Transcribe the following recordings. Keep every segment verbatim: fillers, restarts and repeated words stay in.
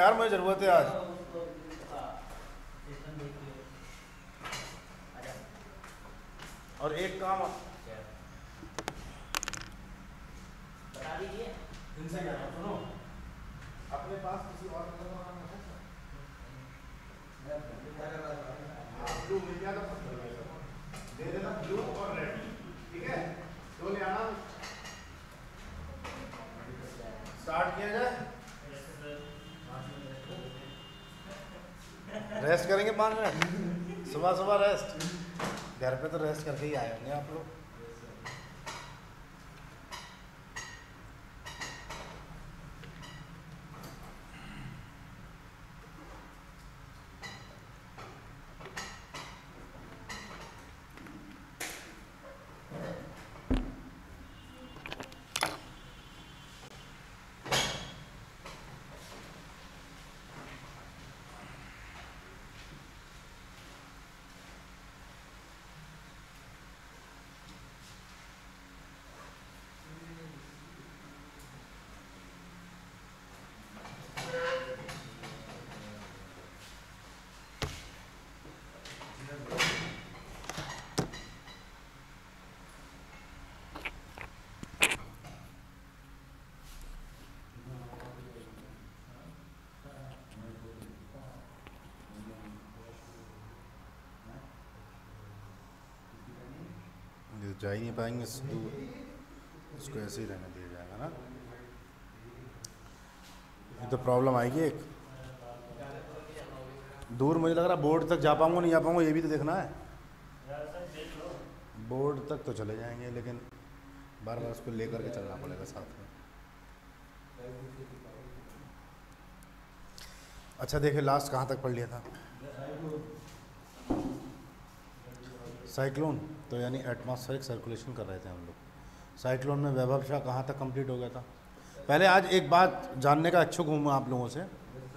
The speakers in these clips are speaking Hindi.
यार, मुझे ज़रूरत है आज। और एक काम बता दीजिए। इनसे कह रहा हूँ, सुनो, अपने पास किसी और कलर का काम है? ब्लू मिल गया तो दे देना, ब्लू और रेड, ठीक है? दो ले आना, स्टार्ट किया जाए। रेस्ट करेंगे पाँच मिनट, सुबह सुबह रेस्ट। घर पे तो रेस्ट करके ही आए होंगे आप लोग। जा ही नहीं पाएंगे, उसको ऐसे ही रहने दिया जाएगा ना। ये तो प्रॉब्लम आएगी एक। दूर मुझे लग रहा बोर्ड तक जा पाऊंगा नहीं जा पाऊंगा, ये भी तो देखना है। बोर्ड तक तो चले जाएंगे, लेकिन बार बार उसको लेकर के चलना पड़ेगा साथ में। अच्छा देखिए, लास्ट कहाँ तक पढ़ लिया था? साइक्लोन, तो यानी एटमॉस्फेरिक सर्कुलेशन कर रहे थे हम लोग। साइक्लोन में वैभव शाह कहाँ तक कंप्लीट हो गया था? पहले आज एक बात जानने का इच्छुक हूँ मैं आप लोगों से।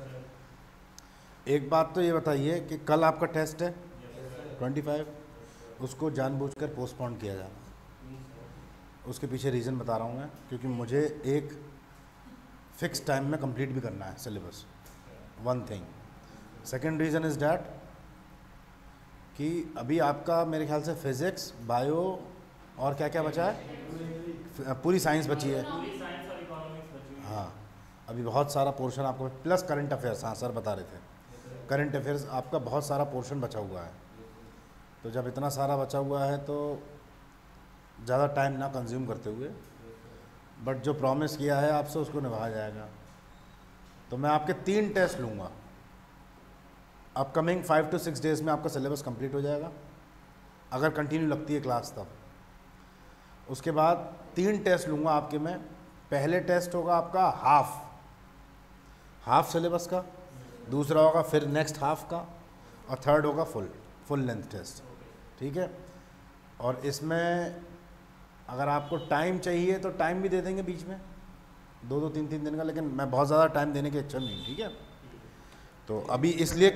एक बात तो ये बताइए कि कल आपका टेस्ट है ट्वेंटी फाइव, उसको जानबूझकर पोस्टपोन किया जाना। उसके पीछे रीज़न बता रहा हूँ मैं, क्योंकि मुझे एक फ़िक्स टाइम में कंप्लीट भी करना है syllabus, one thing. Second reason is that कि अभी आपका मेरे ख्याल से फिज़िक्स, बायो और क्या क्या बचा है? पूरी साइंस बची है। हाँ, अभी बहुत सारा पोर्शन आपको, प्लस करंट अफेयर्स। हाँ सर बता रहे थे, करंट अफेयर्स आपका बहुत सारा पोर्शन बचा हुआ है। तो जब इतना सारा बचा हुआ है तो ज़्यादा टाइम ना कंज्यूम करते हुए, बट जो प्रॉमिस किया है आपसे उसको निभाया जाएगा। तो मैं आपके तीन टेस्ट लूँगा, upcoming five two six days में आपका सिलेबस कंप्लीट हो जाएगा, अगर कंटिन्यू लगती है क्लास तब। उसके बाद तीन टेस्ट लूँगा आपके मैं। पहले टेस्ट होगा आपका हाफ हाफ सिलेबस का, दूसरा होगा फिर नेक्स्ट हाफ का, और थर्ड होगा फुल फुल लेंथ टेस्ट, ठीक है? और इसमें अगर आपको टाइम चाहिए तो टाइम भी दे देंगे बीच में, दो दो तीन तीन दिन का, लेकिन मैं बहुत ज़्यादा टाइम देने की इच्छा नहीं, ठीक है? तो अभी इसलिए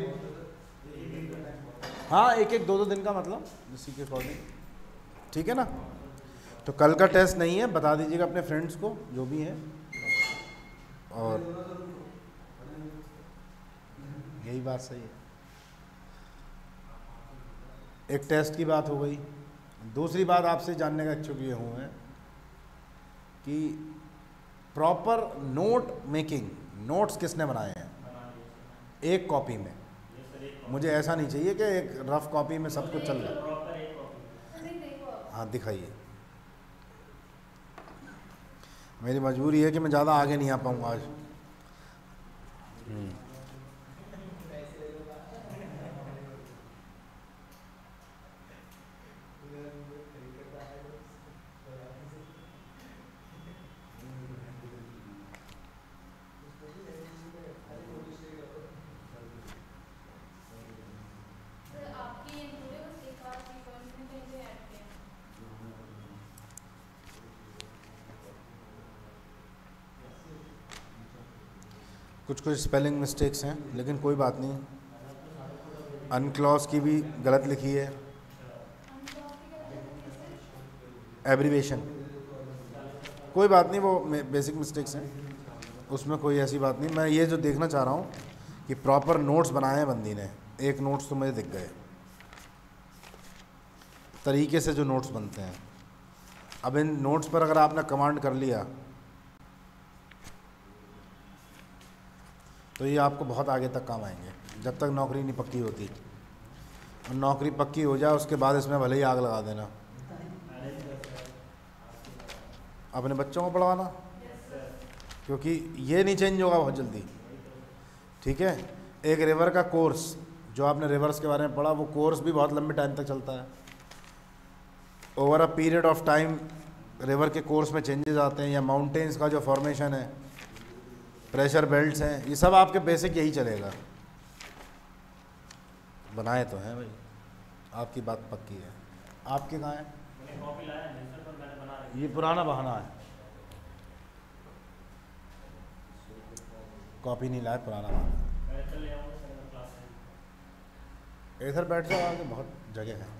हाँ, एक एक दो दो दिन का, मतलब इसी के अकॉर्डिंग, ठीक है ना? तो कल का टेस्ट नहीं है, बता दीजिएगा अपने फ्रेंड्स को जो भी हैं। और यही बात सही है। एक टेस्ट की बात हो गई। दूसरी बात आपसे जानने का इच्छुक ये हूँ मैं कि प्रॉपर नोट मेकिंग, नोट्स किसने बनाए हैं एक कॉपी में? मुझे ऐसा नहीं चाहिए कि एक रफ कॉपी में सब कुछ चल रहा है। हाँ दिखाइए। मेरी मजबूरी है कि मैं ज़्यादा आगे नहीं आ पाऊँगा आज। कुछ कुछ स्पेलिंग मिस्टेक्स हैं, लेकिन कोई बात नहीं। अनक्लॉज की भी गलत लिखी है, एब्रीवेशन, कोई बात नहीं, वो बेसिक मिस्टेक्स हैं, उसमें कोई ऐसी बात नहीं। मैं ये जो देखना चाह रहा हूँ कि प्रॉपर नोट्स बनाए हैं बंदी ने। एक नोट्स तो मुझे दिख गए, तरीके से जो नोट्स बनते हैं। अब इन नोट्स पर अगर आपने कमांड कर लिया तो ये आपको बहुत आगे तक काम आएंगे, जब तक नौकरी नहीं पक्की होती। और नौकरी पक्की हो जाए उसके बाद इसमें भले ही आग लगा देना। अपने बच्चों को पढ़वाना, क्योंकि ये नहीं चेंज होगा बहुत जल्दी, ठीक है। एक रिवर का कोर्स, जो आपने रिवर्स के बारे में पढ़ा, वो कोर्स भी बहुत लंबे टाइम तक चलता है। Over a period of time river के कोर्स में चेंजेस आते हैं, या माउंटेन्स का जो फॉर्मेशन है, प्रेशर बेल्ट्स हैं, ये सब आपके बेसिक यही चलेगा। बनाए तो हैं भाई, आपकी बात पक्की है। आपके कहाँ है? ये पुराना बहाना है, कॉपी नहीं लाए, पुराना बहाना। इधर बैठ जाओ, आगे बहुत जगह है।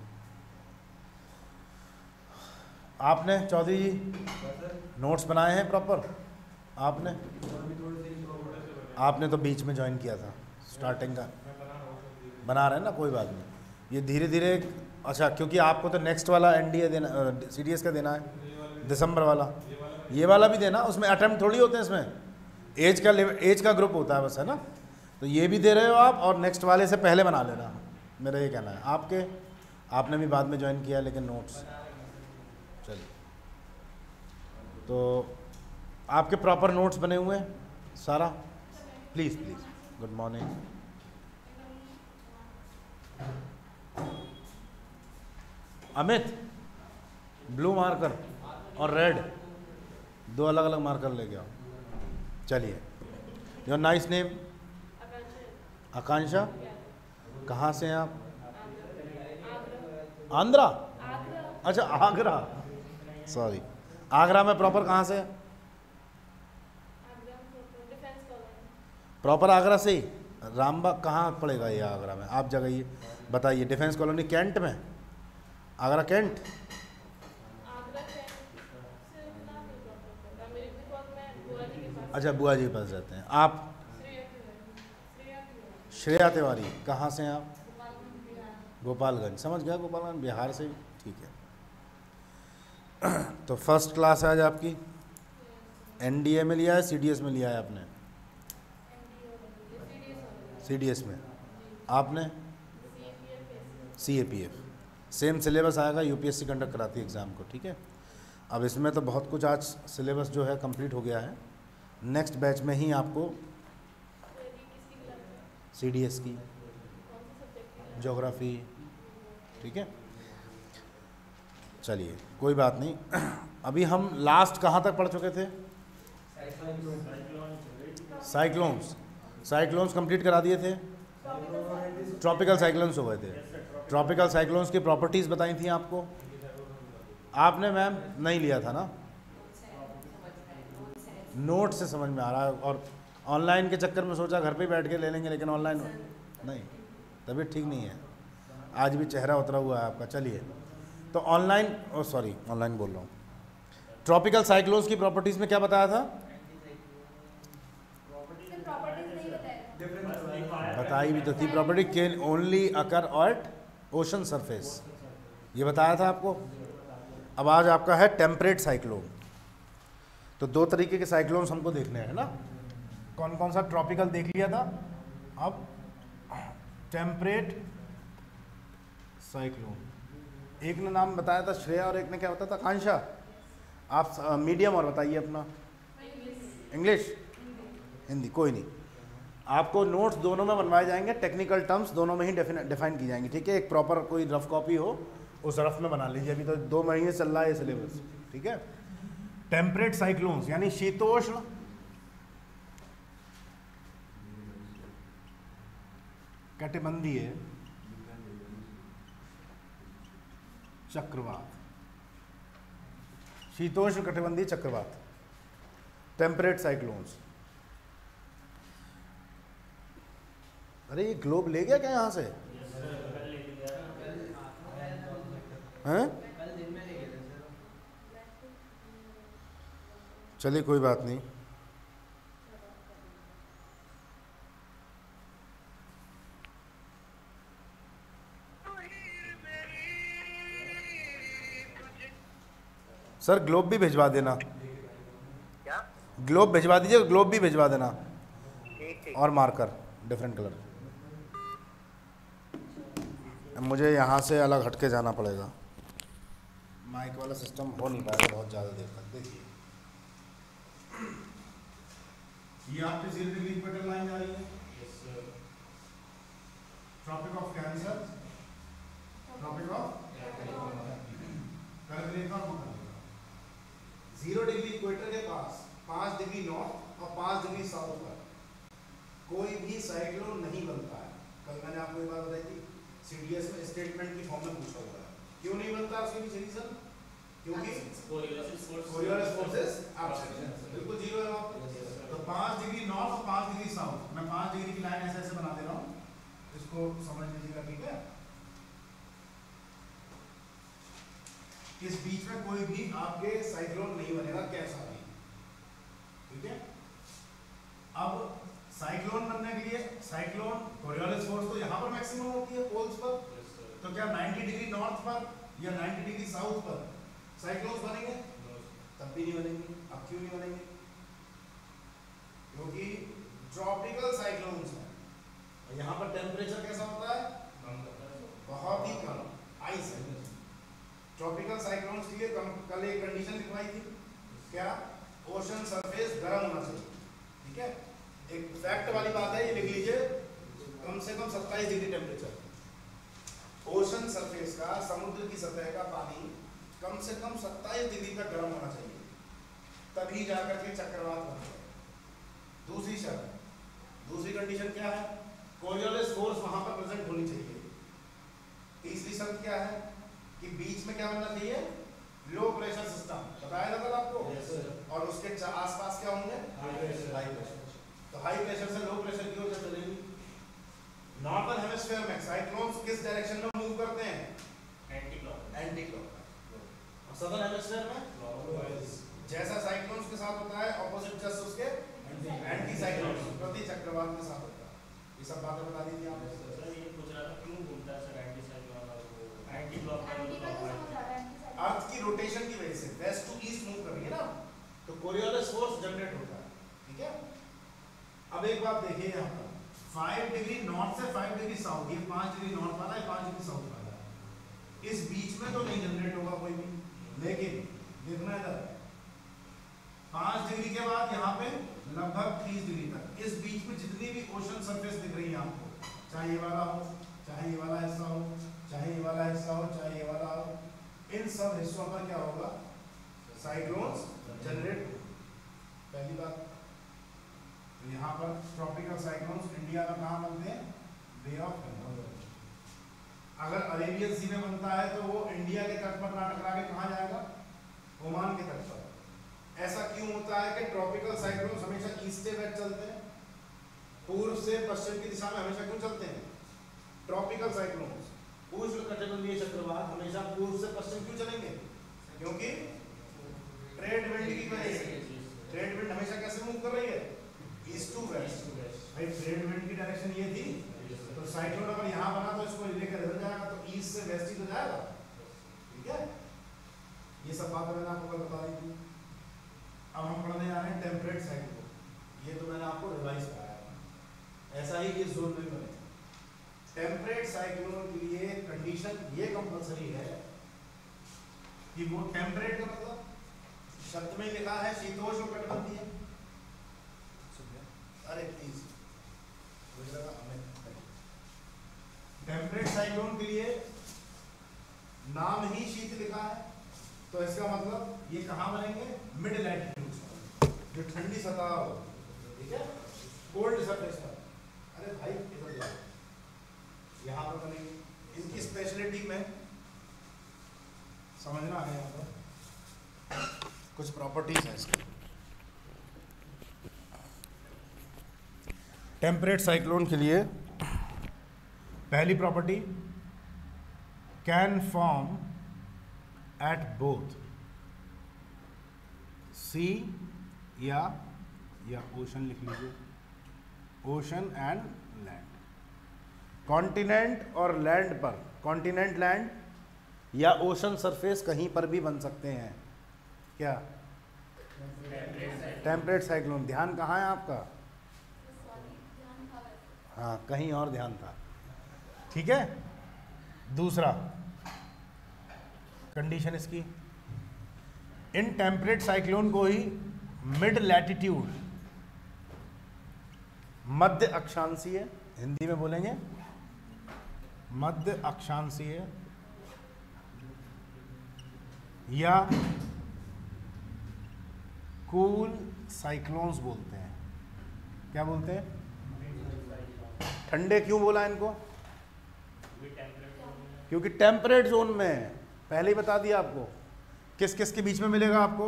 आपने चौधरी जी नोट्स बनाए हैं प्रॉपर? आपने आपने तो बीच में ज्वाइन किया था, स्टार्टिंग का बना रहे हैं ना, कोई बात नहीं। ये धीरे धीरे, अच्छा, क्योंकि आपको तो नेक्स्ट वाला एनडीए देना, सीडीएस का देना है, दिसंबर वाला, ये वाला भी देना। उसमें अटेम्प्ट थोड़ी होते हैं, इसमें एज का एज का ग्रुप होता है बस, है ना। तो ये भी दे रहे हो आप, और नेक्स्ट वाले से पहले बना लेना, मेरा ये कहना है। आपके आपने भी बाद में ज्वाइन किया, लेकिन नोट्स चलिए। तो आपके प्रॉपर नोट्स बने हुए हैं सारा? Please please, good morning. Amit, blue marker और रेड, दो अलग अलग मार्कर लेके आओ। चलिए। Your nice name? आकांक्षा। कहाँ से हैं आप? आंध्रा? अच्छा, आगरा, सॉरी। आगरा में प्रॉपर कहाँ से? प्रॉपर आगरा से ही? रामबाग कहाँ पड़ेगा ये आगरा में? आप जगह ये बताइए। डिफेंस कॉलोनी कैंट में? आगरा कैंट? अच्छा, बुआ जी के पास रहते हैं आप? श्रेया तिवारी। कहाँ से हैं आप? गोपालगंज। समझ गया, गोपालगंज बिहार से, ठीक है। तो फर्स्ट क्लास है आज आपकी। एनडीए में लिया है, सीडीएस में लिया है आपने? सीडीएस में। आपने? सीएपीएफ। सेम सिलेबस आएगा, यूपीएससी कंडक्ट कराती है एग्ज़ाम को, ठीक है। अब इसमें तो बहुत कुछ आज सिलेबस जो है कंप्लीट हो गया है। नेक्स्ट बैच में ही आपको सीडीएस की, ज्योग्राफी, ठीक है। चलिए, कोई बात नहीं। अभी हम लास्ट कहाँ तक पढ़ चुके थे? साइक्लोन्स। साइक्लोन्स कंप्लीट करा दिए थे। ट्रॉपिकल साइक्लोन्स हो गए थे। ट्रॉपिकल साइक्लोन्स की प्रॉपर्टीज़ बताई थी आपको। आपने मैम नहीं लिया था ना? नोट से समझ में आ रहा है, और ऑनलाइन के चक्कर में सोचा घर पे ही बैठ के ले लेंगे, लेकिन ऑनलाइन नहीं, तबीयत ठीक नहीं है, आज भी चेहरा उतरा हुआ है आपका। चलिए, तो ऑनलाइन, ओ सॉरी, ऑनलाइन बोल रहा हूँ। ट्रॉपिकल साइक्लोन्स की प्रॉपर्टीज़ में क्या बताया था? बताई भी तो थी, property can only occur at ocean surface, ये बताया था आपको। अब आज आपका है टेम्परेट साइक्लोन। तो दो तरीके के साइक्लोन्स हमको देखने हैं ना। कौन कौन सा? ट्रॉपिकल देख लिया था, अब टेम्परेट साइक्लोन। एक ने नाम बताया था श्रेया, और एक ने क्या बताया था? आकांक्षा। आप मीडियम और बताइए अपना। इंग्लिश? हिंदी? कोई नहीं, आपको नोट्स दोनों में बनवाए जाएंगे, टेक्निकल टर्म्स दोनों में ही डिफाइन की जाएंगी, ठीक है। एक प्रॉपर कोई रफ कॉपी हो, उस रफ में बना लीजिए। अभी तो दो महीने चल रहा है ये सिलेबस, ठीक है। टेम्परेट साइक्लोन्स यानी शीतोष्ण कटिबंधीय चक्रवात। शीतोष्ण कटिबंधीय चक्रवात, टेम्परेट साइक्लोन्स। अरे ये ग्लोब ले गया क्या यहाँ से? हैं? चलिए, कोई बात नहीं। सर ग्लोब भी भिजवा देना, क्या? ग्लोब भिजवा दीजिए, ग्लोब भी भिजवा देना ठीक ठीक। और मार्कर डिफरेंट कलर। मुझे यहाँ से अलग हटके जाना पड़ेगा, माइक वाला सिस्टम हो नहीं पाएगा बहुत ज़्यादा देर तक। देखिए ये आपकी जीरो डिग्री इक्वेटर लाइन जा रही है, tropic of cancer, tropic of zero degree equator के पास पाँच डिग्री नॉर्थ और पाँच डिग्री साउथ पर कोई भी साइक्लोन नहीं बनता है। कल मैंने आपको ये बात बताई थी, सीडीएस में स्टेटमेंट की फॉर्म में पूछा हुआ है, क्यों नहीं बनता उसके पीछे रीजन? क्योंकि कोरियोलिस फोर्सेस एब्सेंट, बिल्कुल जीरो है वहाँ पे। तो पाँच डिग्री नॉर्थ और पाँच डिग्री साउथ, मैं पाँच डिग्री की लाइन ऐसे ऐसे बना दे रहा हूँ, इसको समझ लीजिएगा, ठीक है? इस बीच में कोई भी आपके साइक्लोन नहीं बनेगा, कैसा भी, ठीक है? अब साइक्लोन बनने के लिए साइक्लोन कोरियोलिस फोर्स तो यहाँ पर मैक्सिमम होती है पोल्स पर, तो क्या नब्बे डिग्री नॉर्थ पर या नब्बे डिग्री साउथ पर साइक्लोन्स बनेंगे? तब भी नहीं बनेंगे। अब क्यों नहीं बनेंगे? क्योंकि ट्रॉपिकल साइक्लोन्स हैं, यहाँ पर टेम्परेचर कैसा होता है? बहुत ही कम, आइस है। ट्रॉपिकल साइक्लोन्स के लिए कल एक कंडीशन लिखवाई थी, क्या? ओशन सरफेस गर्म होना चाहिए, ठीक है? एक फैक्ट वाली बात है, ये लिख लीजिए, कम से कम सत्ताईस डिग्री टेम्परेचर। ओशन सरफेस का, समुद्र की सतह का पानी कम से कम सत्ताईस डिग्री तक गर्म होना चाहिए, तभी जाकर के चक्रवात बनता है। दूसरी शर्त, दूसरी कंडीशन क्या है? कोरियोलिस फोर्स वहां पर प्रेजेंट होनी चाहिए। तीसरी शर्त क्या है? कि बीच में क्या बनना चाहिए? लो प्रेशर सिस्टम, बताया था कल आपको। yes, और उसके आसपास क्या होंगे? High pressure. तो हाई प्रेशर से लो प्रेशर की ओर चलेंगी। नॉर्दर्न हेमिस्फीयर में साइक्लोन्स किस डायरेक्शन में मूव करते हैं? Anti clock, anti clock. और सदर्न हेमिस्फीयर में क्लॉकवाइज। जैसा साइक्लोन्स के साथ होता है, ऑपोजिट जस्ट उसके एंटी साइक्लोन्स, प्रति चक्रवात के साथ होता है। ये सब बातें बता दी थी आपने। सर ये पूछ रहा था क्यों घूमता है सर एंटी साइक्लोन और वो एंटी क्लॉकवाइज? अर्थ की रोटेशन की वजह से वेस्ट टू ईस्ट मूव कर रही है ना, तो कोरियोलिस फोर्स जनरेट होता है, ठीक है? अब एक बात देखिए, यहाँ पर फाइव डिग्री नॉर्थ से फाइव डिग्री साउथ, ये पाँच डिग्री नॉर्थ वाला है, पाँच डिग्री साउथ वाला है, इस बीच में तो नहीं जनरेट होगा कोई भी, लेकिन देखना इधर, पाँच डिग्री के बाद यहाँ पे लगभग तीस डिग्री तक, इस बीच में जितनी भी ओशन सरफेस दिख रही है आपको, चाहे ये वाला हो, चाहे ये वाला हिस्सा हो, चाहे ये वाला हिस्सा हो, चाहे ये वाला हो, इन सब हिस्सों पर क्या होगा? साइक्लोन्स जनरेट होगा। पहली बात, तो यहाँ पर ट्रॉपिकल साइक्लोन्स इंडिया में कहाँ बनते हैं? Bay of Bengal. अगर अरेबियन सी में बनता है तो वो इंडिया के तट पर ना टकरा के कहाँ जाएगा? ओमान के तट पर। ऐसा क्यों होता है कि ट्रॉपिकल साइक्लोन्स हमेशा ईस्ट से वेस्ट चलते हैं, पूर्व से पश्चिम की दिशा में हमेशा क्यों चलते हैं? ट्रॉपिकल साइक्लोन्स, उष्णकटिबंधीय चक्रवात हमेशा पूर्व से पश्चिम क्यों चलेंगे? क्योंकि ट्रेड विंड की वजह से। ट्रेड विंड हमेशा कैसे मूव कर रही है? East to west. भाई ट्रेड विंड की डायरेक्शन ये थी, तो साइक्लोन अगर यहाँ बना तो इसको लेकर इधर जाएगा, तो ईस्ट से वेस्ट ही तो जाएगा, ठीक है? ये सब बातें मैंने आपको कल बता दी थी। अब हम पढ़ने जा रहे हैं टेम्परेट साइक्लोन। ये तो मैंने आपको रिवाइज कराया था, ऐसा ही इस जोन में बने। टेम्परेट साइक्लोन के लिए कंडीशन ये कंपलसरी है कि वो टेम्परेट का मतलब शब्द में लिखा है शीतोष्ण कटिबंधीय। अरे प्लीज, मुझे लगा हमें टेम्परेट साइक्लोन के लिए नाम ही शीत लिखा है, तो इसका मतलब ये कहाँ बनेंगे? मिड लैटिट्यूड, जो ठंडी सतह हो, ठीक है? कोल्ड सरफेस पर। अरे भाई इधर जाओ, यहाँ पर बनेंगे। इनकी स्पेशलिटी में समझना है, यहाँ पर कुछ प्रॉपर्टीज हैं इसकी। टेम्परेट साइक्लोन के लिए पहली property, can form at both sea या या ओशन लिख लीजिए, ओशन एंड लैंड। कॉन्टिनेंट और लैंड पर, कॉन्टिनेंट लैंड या ओशन सरफेस कहीं पर भी बन सकते हैं, क्या? Temperate cyclone. ध्यान कहाँ है आपका? हाँ, कहीं और ध्यान था। ठीक है। दूसरा कंडीशन इसकी, इन टेम्परेट साइक्लोन को ही मिड लैटिट्यूड, मध्य अक्षांशीय, हिंदी में बोलेंगे मध्य अक्षांशीय, या कूल साइक्लोन्स बोलते हैं। क्या बोलते हैं? ठंडे क्यों बोला इनको? क्योंकि टेम्परेट जोन में है। पहले ही बता दिया आपको। किस किस के बीच में मिलेगा आपको?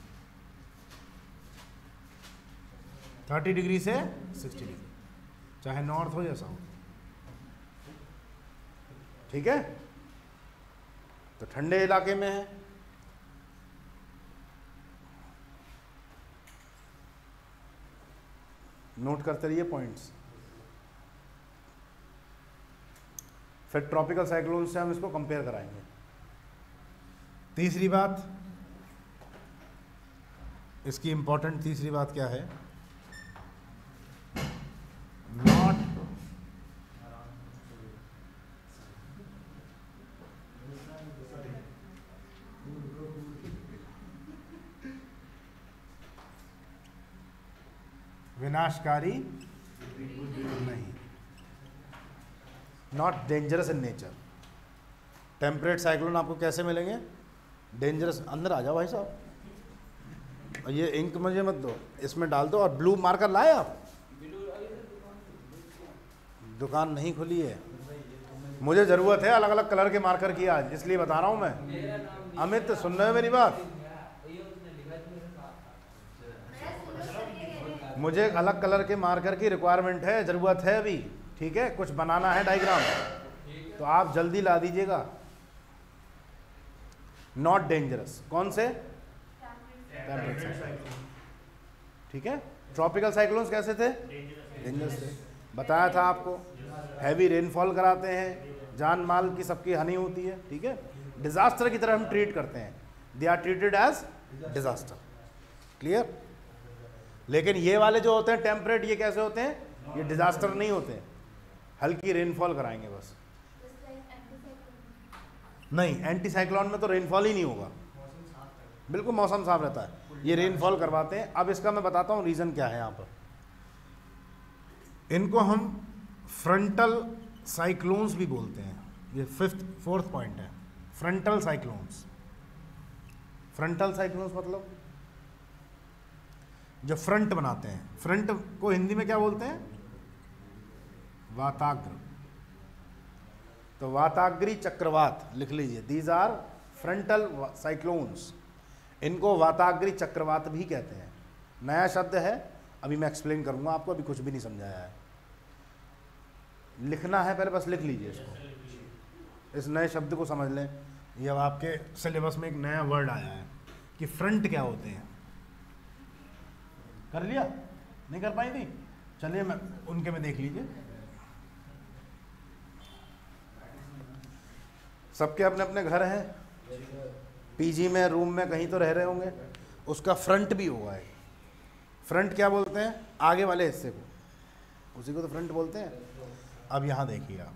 थर्टी डिग्री से सिक्सटी डिग्री, चाहे नॉर्थ हो या साउथ। ठीक है, तो ठंडे इलाके में है। नोट करते रहिए पॉइंट्स। फिर ट्रॉपिकल साइक्लोन से हम इसको कंपेयर कराएंगे। तीसरी बात, इसकी इंपॉर्टेंट तीसरी बात क्या है? नॉट विनाशकारी नहीं, not dangerous in nature. Temperate cyclone आपको कैसे मिलेंगे? डेंजरस। अंदर आ जाओ भाई साहब, और ये इंक मुझे मत दो, इसमें डाल दो। और ब्लू मार्कर लाए आप? दुकान नहीं खुली है, मुझे ज़रूरत है अलग अलग कलर के मार्कर की आज, इसलिए बता रहा हूँ मैं। अमित, सुन रहे हो मेरी बात? मुझे अलग कलर के मार्कर की रिक्वायरमेंट है, ज़रूरत है अभी। ठीक है, कुछ बनाना है डायग्राम, तो आप जल्दी ला दीजिएगा। नॉट डेंजरस, कौन से? ठीक है। ट्रॉपिकल साइक्लोन्स कैसे थे? डेंजरस थे, बताया था आपको। हैवी रेनफॉल कराते हैं, जान माल की सबकी हानि होती है। ठीक है, डिजास्टर की तरह हम ट्रीट करते हैं। They are treated as disaster. Clear? लेकिन ये वाले जो होते हैं टेम्परेट, ये कैसे होते हैं? ये डिजास्टर नहीं होते, हल्की रेनफॉल कराएंगे बस। नहीं, एंटी साइक्लोन में तो रेनफॉल ही नहीं होगा, बिल्कुल मौसम साफ रहता है। ये रेनफॉल करवाते हैं। अब इसका मैं बताता हूँ रीज़न क्या है यहाँ पर। इनको हम फ्रंटल साइक्लोन्स भी बोलते हैं। ये फिफ्थ फोर्थ पॉइंट है, फ्रंटल साइक्लोन्स। फ्रंटल साइक्लोन्स मतलब जो फ्रंट बनाते हैं। फ्रंट को हिंदी में क्या बोलते हैं? वाताग्र। तो वाताग्री चक्रवात लिख लीजिए। These are frontal cyclones. इनको वाताग्री चक्रवात भी कहते हैं। नया शब्द है, अभी मैं एक्सप्लेन करूंगा आपको, अभी कुछ भी नहीं समझाया है। लिखना है पहले, बस लिख लीजिए इसको, इस नए शब्द को समझ लें। ये अब आपके सिलेबस में एक नया वर्ड आया है कि फ्रंट क्या होते हैं। कर लिया? नहीं कर पाई थी? चलिए मैं उनके में देख लीजिए। सबके अपने अपने घर हैं, पीजी में, रूम में कहीं तो रह रहे होंगे। उसका फ्रंट भी होगा एक। फ्रंट क्या बोलते हैं? आगे वाले हिस्से को, उसी को तो फ्रंट बोलते हैं। अब यहाँ देखिए आप,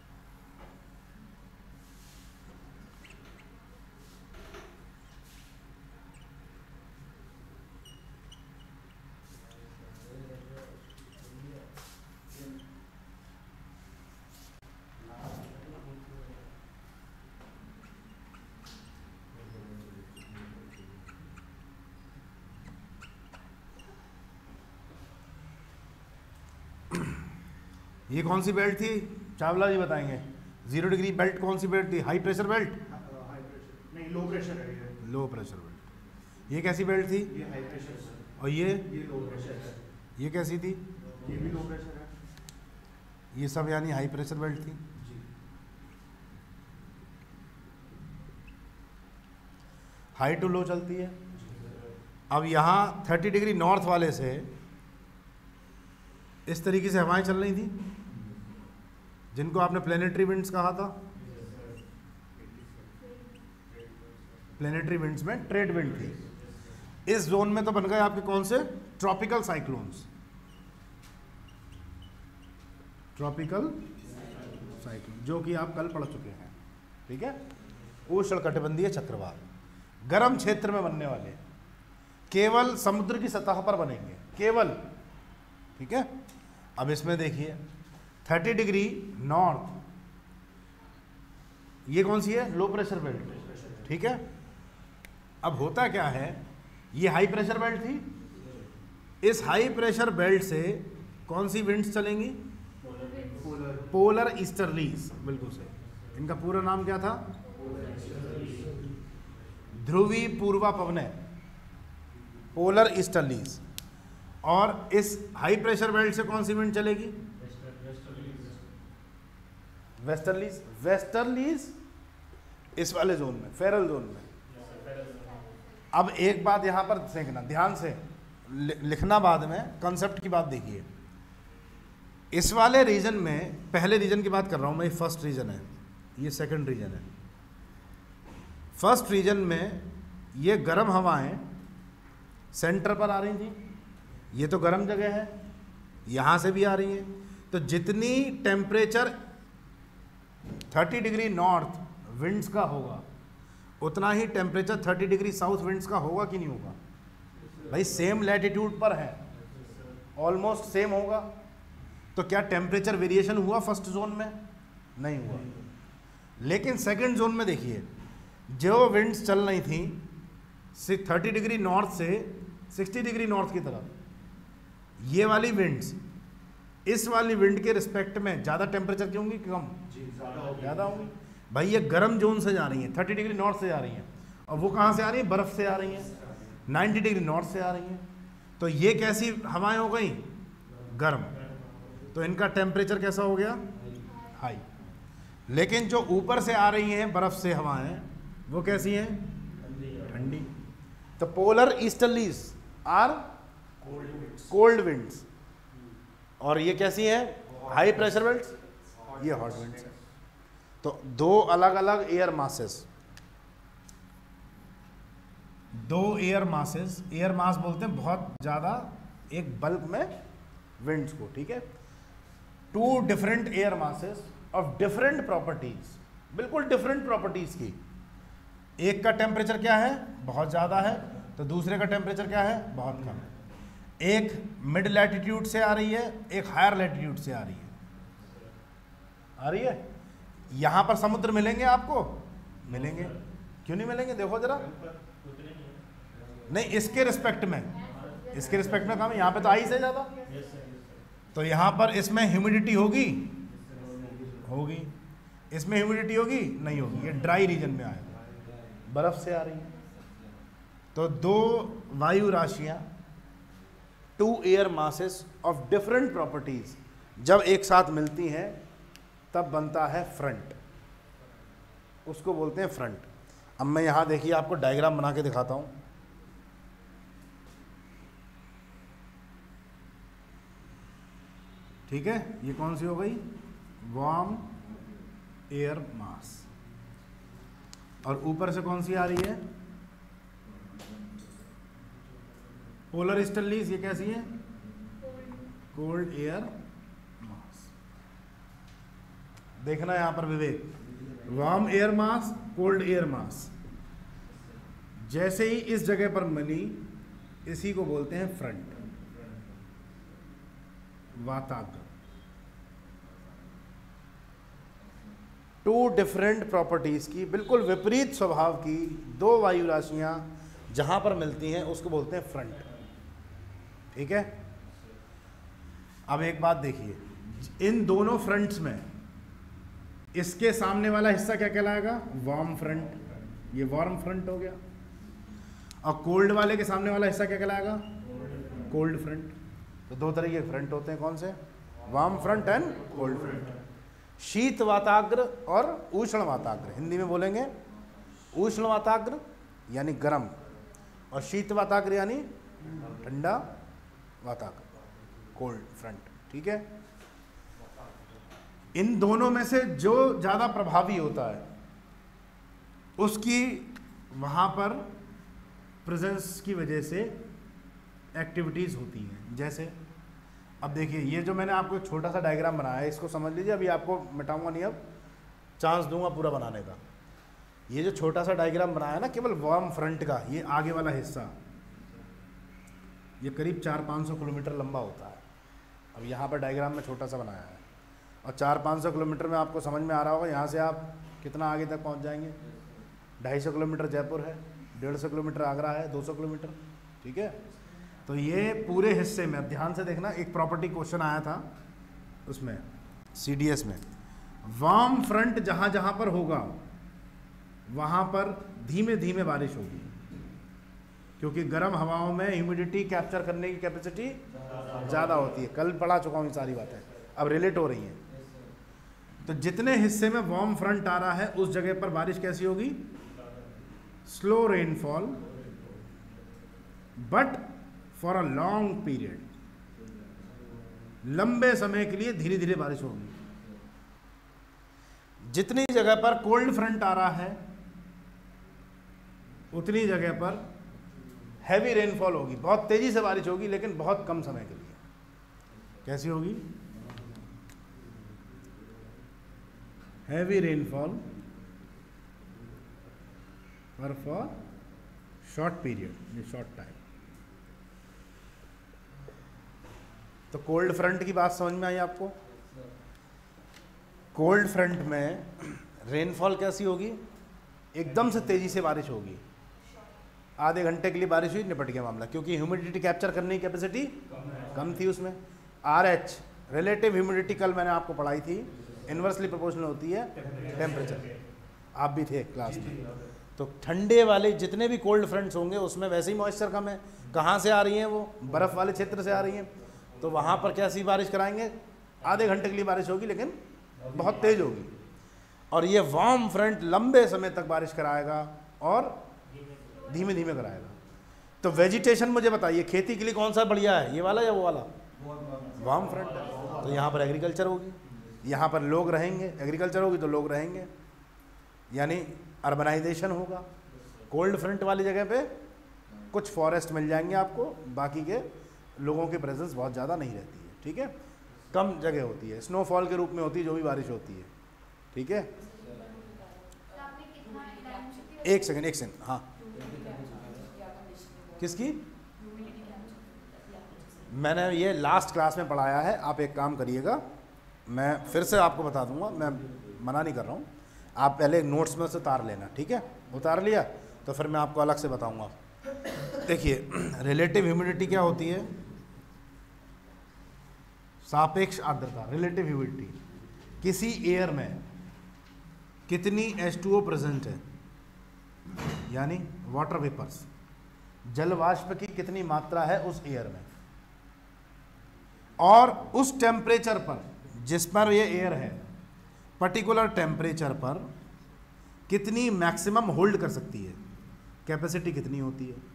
ये कौन सी बेल्ट थी? चावला जी बताएंगे। जीरो डिग्री बेल्ट कौन सी बेल्ट थी? High pressure belt? High pressure नहीं, लो प्रेशर है ये। Low pressure belt. ये कैसी बेल्ट थी? ये हाई प्रेशर है। और ये ये लो प्रेशर है। ये कैसी थी? ये भी लो प्रेशर है। ये सब यानी हाई प्रेशर बेल्ट थी। जी। हाई टू लो चलती है। अब यहाँ थर्टी डिग्री नॉर्थ वाले से इस तरीके से हवाएं चल रही थी, जिनको आपने प्लेनेटरी विंड्स कहा था। प्लेनेटरी विंड्स में ट्रेड विंड थी। इस जोन में तो बन गए आपके कौन से? ट्रॉपिकल साइक्लोन्स, ट्रॉपिकल साइक्लोन, जो कि आप कल पढ़ चुके हैं, ठीक है। उष्णकटिबंधीय चक्रवात गर्म क्षेत्र में बनने वाले, केवल समुद्र की सतह पर बनेंगे, केवल, ठीक है। अब इसमें देखिए थर्टी डिग्री नॉर्थ, ये कौन सी है? लो प्रेशर बेल्ट, ठीक है। अब होता क्या है, ये हाई प्रेशर बेल्ट थी, इस हाई प्रेशर बेल्ट से कौन सी विंड्स चलेंगी? पोलर पोलर ईस्टर्लीज, बिल्कुल सही। इनका पूरा नाम क्या था? ध्रुवी पूर्वा पवने, पोलर ईस्टर्लीज। और इस हाई प्रेशर बेल्ट से कौन सी विंड चलेगी? वेस्टर्लीज। वेस्टर्लीज इस वाले जोन में, फेरल जोन में। अब एक बात यहां पर देखना ध्यान से, लिखना बाद में, कंसेप्ट की बात देखिए। इस वाले रीजन में, पहले रीजन की बात कर रहा हूं मैं, ये फर्स्ट रीजन है, ये सेकंड रीजन है। फर्स्ट रीजन में ये गर्म हवाएं सेंटर पर आ रही थी, ये तो गर्म जगह है, यहाँ से भी आ रही हैं। तो जितनी temperature thirty degree north winds का होगा, उतना ही temperature thirty degree south winds का होगा कि नहीं होगा? भाई सेम लैटिट्यूड पर है, ऑलमोस्ट सेम होगा। तो क्या टेम्परेचर वेरिएशन हुआ फर्स्ट जोन में? नहीं हुआ। लेकिन सेकंड जोन में देखिए, जो विंड्स चल रही थी थर्टी डिग्री नॉर्थ से सिक्सटी डिग्री नॉर्थ की तरफ, ये वाली विंड्स इस वाली विंड के रिस्पेक्ट में ज़्यादा टेम्परेचर की होंगी कि कम? ज़्यादा होंगी। भाई ये गर्म जोन से जा रही हैं, थर्टी डिग्री नॉर्थ से जा रही हैं, और वो कहाँ से आ रही हैं? बर्फ़ से आ रही हैं, नाइन्टी डिग्री नॉर्थ से आ रही हैं। तो ये कैसी हवाएं हो गई? गर्म। तो इनका टेम्परेचर कैसा हो गया? हाई। लेकिन जो ऊपर से आ रही हैं बर्फ़ से हवाएं, वो कैसी हैं? ठंडी। तो polar easterlies are cold winds, और ये कैसी है? हाई प्रेशर बेल्ट्स, ये हॉट विंड्स है। तो दो अलग अलग एयर मासेस, दो एयर मासेस, एयर मास बोलते हैं बहुत ज़्यादा एक बल्क में विंड्स को, ठीक है। Two different air masses of different properties, बिल्कुल डिफरेंट प्रॉपर्टीज की। एक का टेम्परेचर क्या है? बहुत ज़्यादा है, तो दूसरे का टेम्परेचर क्या है? बहुत कम है। एक मिड लैटिट्यूड से आ रही है, एक हायर लैटिट्यूड से आ रही है, आ रही है। यहाँ पर समुद्र मिलेंगे आपको? मिलेंगे। क्यों नहीं मिलेंगे? देखो जरा, नहीं इसके रिस्पेक्ट में, इसके रिस्पेक्ट में कम है, यहाँ पे तो आई से ज़्यादा। तो यहाँ पर इसमें ह्यूमिडिटी होगी? होगी। इसमें ह्यूमिडिटी होगी? नहीं होगी, ये ड्राई रीजन में आएगा, बर्फ से आ रही है। तो दो वायु राशियाँ, two air masses of different properties जब एक साथ मिलती हैं तब बनता है फ्रंट, उसको बोलते हैं फ्रंट। अब मैं यहाँ देखिए आपको डायग्राम बना के दिखाता हूँ। ठीक है, ये कौन सी हो गई? Warm air mass. और ऊपर से कौन सी आ रही है? Polar easterlies. ये कैसी है? Cold air mass. देखना यहां पर Vivek, warm air mass, cold air mass, जैसे ही इस जगह पर मिली, इसी को बोलते हैं फ्रंट, वाताग्र। टू डिफरेंट प्रॉपर्टीज की, बिल्कुल विपरीत स्वभाव की दो वायु राशियां जहां पर मिलती हैं उसको बोलते हैं फ्रंट। ठीक है। अब एक बात देखिए, इन दोनों फ्रंट्स में इसके सामने वाला हिस्सा क्या कहलाएगा? Warm front. ये वार्म फ्रंट हो गया। और कोल्ड वाले के सामने वाला हिस्सा क्या कहलाएगा? Cold front. तो दो तरह के फ्रंट होते हैं, कौन से? Warm front and cold front. शीत वाताग्र और उष्ण वाताग्र। हिंदी में बोलेंगे उष्ण वाताग्र यानी गर्म, और शीत वाताग्र यानी ठंडा वाताग्र, कोल्ड फ्रंट। ठीक है। इन दोनों में से जो ज़्यादा प्रभावी होता है उसकी वहाँ पर प्रेजेंस की वजह से एक्टिविटीज़ होती हैं। जैसे अब देखिए, ये जो मैंने आपको एक छोटा सा डायग्राम बनाया है, इसको समझ लीजिए। अभी आपको मिटाऊंगा नहीं, अब चांस दूंगा पूरा बनाने का। ये जो छोटा सा डायग्राम बनाया ना केवल वार्म फ्रंट का, ये आगे वाला हिस्सा, ये करीब चार पाँच सौ किलोमीटर लंबा होता है। अब यहाँ पर डायग्राम में छोटा सा बनाया है, और चार पाँच सौ किलोमीटर में आपको समझ में आ रहा होगा यहाँ से आप कितना आगे तक पहुँच जाएंगे। ढाई सौ किलोमीटर जयपुर है, डेढ़ सौ किलोमीटर आगरा है, दो सौ किलोमीटर, ठीक है। तो ये पूरे हिस्से में, अब ध्यान से देखना, एक प्रॉपर्टी क्वेश्चन आया था उसमें सी डी एस में, वार्म फ्रंट जहाँ जहाँ पर होगा वहाँ पर धीमे धीमे बारिश होगी, क्योंकि गर्म हवाओं में ह्यूमिडिटी कैप्चर करने की कैपेसिटी ज़्यादा होती है। कल पढ़ा चुका हूँ ये सारी बातें, अब रिलेट हो रही हैं। तो जितने हिस्से में वार्म फ्रंट आ रहा है उस जगह पर बारिश कैसी होगी? Slow rainfall, but for a long period, लंबे समय के लिए धीरे धीरे बारिश होगी। जितनी जगह पर कोल्ड फ्रंट आ रहा है उतनी जगह पर हैवी रेनफॉल होगी, बहुत तेजी से बारिश होगी, लेकिन बहुत कम समय के लिए। कैसी होगी? हैवी रेनफॉल पर for short period, short time. तो कोल्ड फ्रंट की बात समझ में आई आपको? कोल्ड फ्रंट में रेनफॉल कैसी होगी? एकदम से तेजी से बारिश होगी, आधे घंटे के लिए बारिश हुई, निपट गया मामला, क्योंकि ह्यूमिडिटी कैप्चर करने की कैपेसिटी कम थी उसमें। आर एच, रिलेटिव ह्यूमिडिटी, कल मैंने आपको पढ़ाई थी, इन्वर्सली प्रोपोर्शनल होती है टेम्परेचर, आप भी थे क्लास में। तो ठंडे वाले जितने भी कोल्ड फ्रंट्स होंगे उसमें वैसे ही मॉइस्चर कम है। कहाँ से आ रही हैं वो? बर्फ़ वाले क्षेत्र से आ रही हैं। तो वहाँ पर कैसी बारिश कराएंगे? आधे घंटे के लिए बारिश होगी, लेकिन बहुत तेज़ होगी। और ये वार्म फ्रंट लंबे समय तक बारिश कराएगा और धीमे धीमे कराएगा। तो वेजिटेशन मुझे बताइए, खेती के लिए कौन सा बढ़िया है, ये वाला या वो वाला? वार्म फ्रंट है। तो यहाँ पर एग्रीकल्चर होगी, यहाँ पर लोग रहेंगे, एग्रीकल्चर होगी तो लोग रहेंगे, यानी अर्बनाइजेशन होगा। कोल्ड फ्रंट वाली जगह पे कुछ फॉरेस्ट मिल जाएंगे आपको, बाकी के लोगों की प्रेजेंस बहुत ज़्यादा नहीं रहती है, ठीक है। कम जगह होती है, स्नोफॉल के रूप में होती है जो भी बारिश होती है, ठीक है। एक सेकंड एक सेकंड हाँ, किसकी? मैंने ये लास्ट क्लास में पढ़ाया है। आप एक काम करिएगा, मैं फिर से आपको बता दूंगा, मैं मना नहीं कर रहा हूँ, आप पहले नोट्स में से उतार लेना, ठीक है। उतार लिया तो फिर मैं आपको अलग से बताऊंगा। देखिए, रिलेटिव ह्यूमिडिटी क्या होती है? सापेक्ष आर्द्रता, रिलेटिव ह्यूमिडिटी। किसी एयर में कितनी एच टू ओ प्रेजेंट है, यानी वाटर वेपर्स, जल वाष्प की कितनी मात्रा है उस एयर में, और उस टेम्परेचर पर जिस पर ये एयर है, पर्टिकुलर टेम्परेचर पर कितनी मैक्सिमम होल्ड कर सकती है, कैपेसिटी कितनी होती है,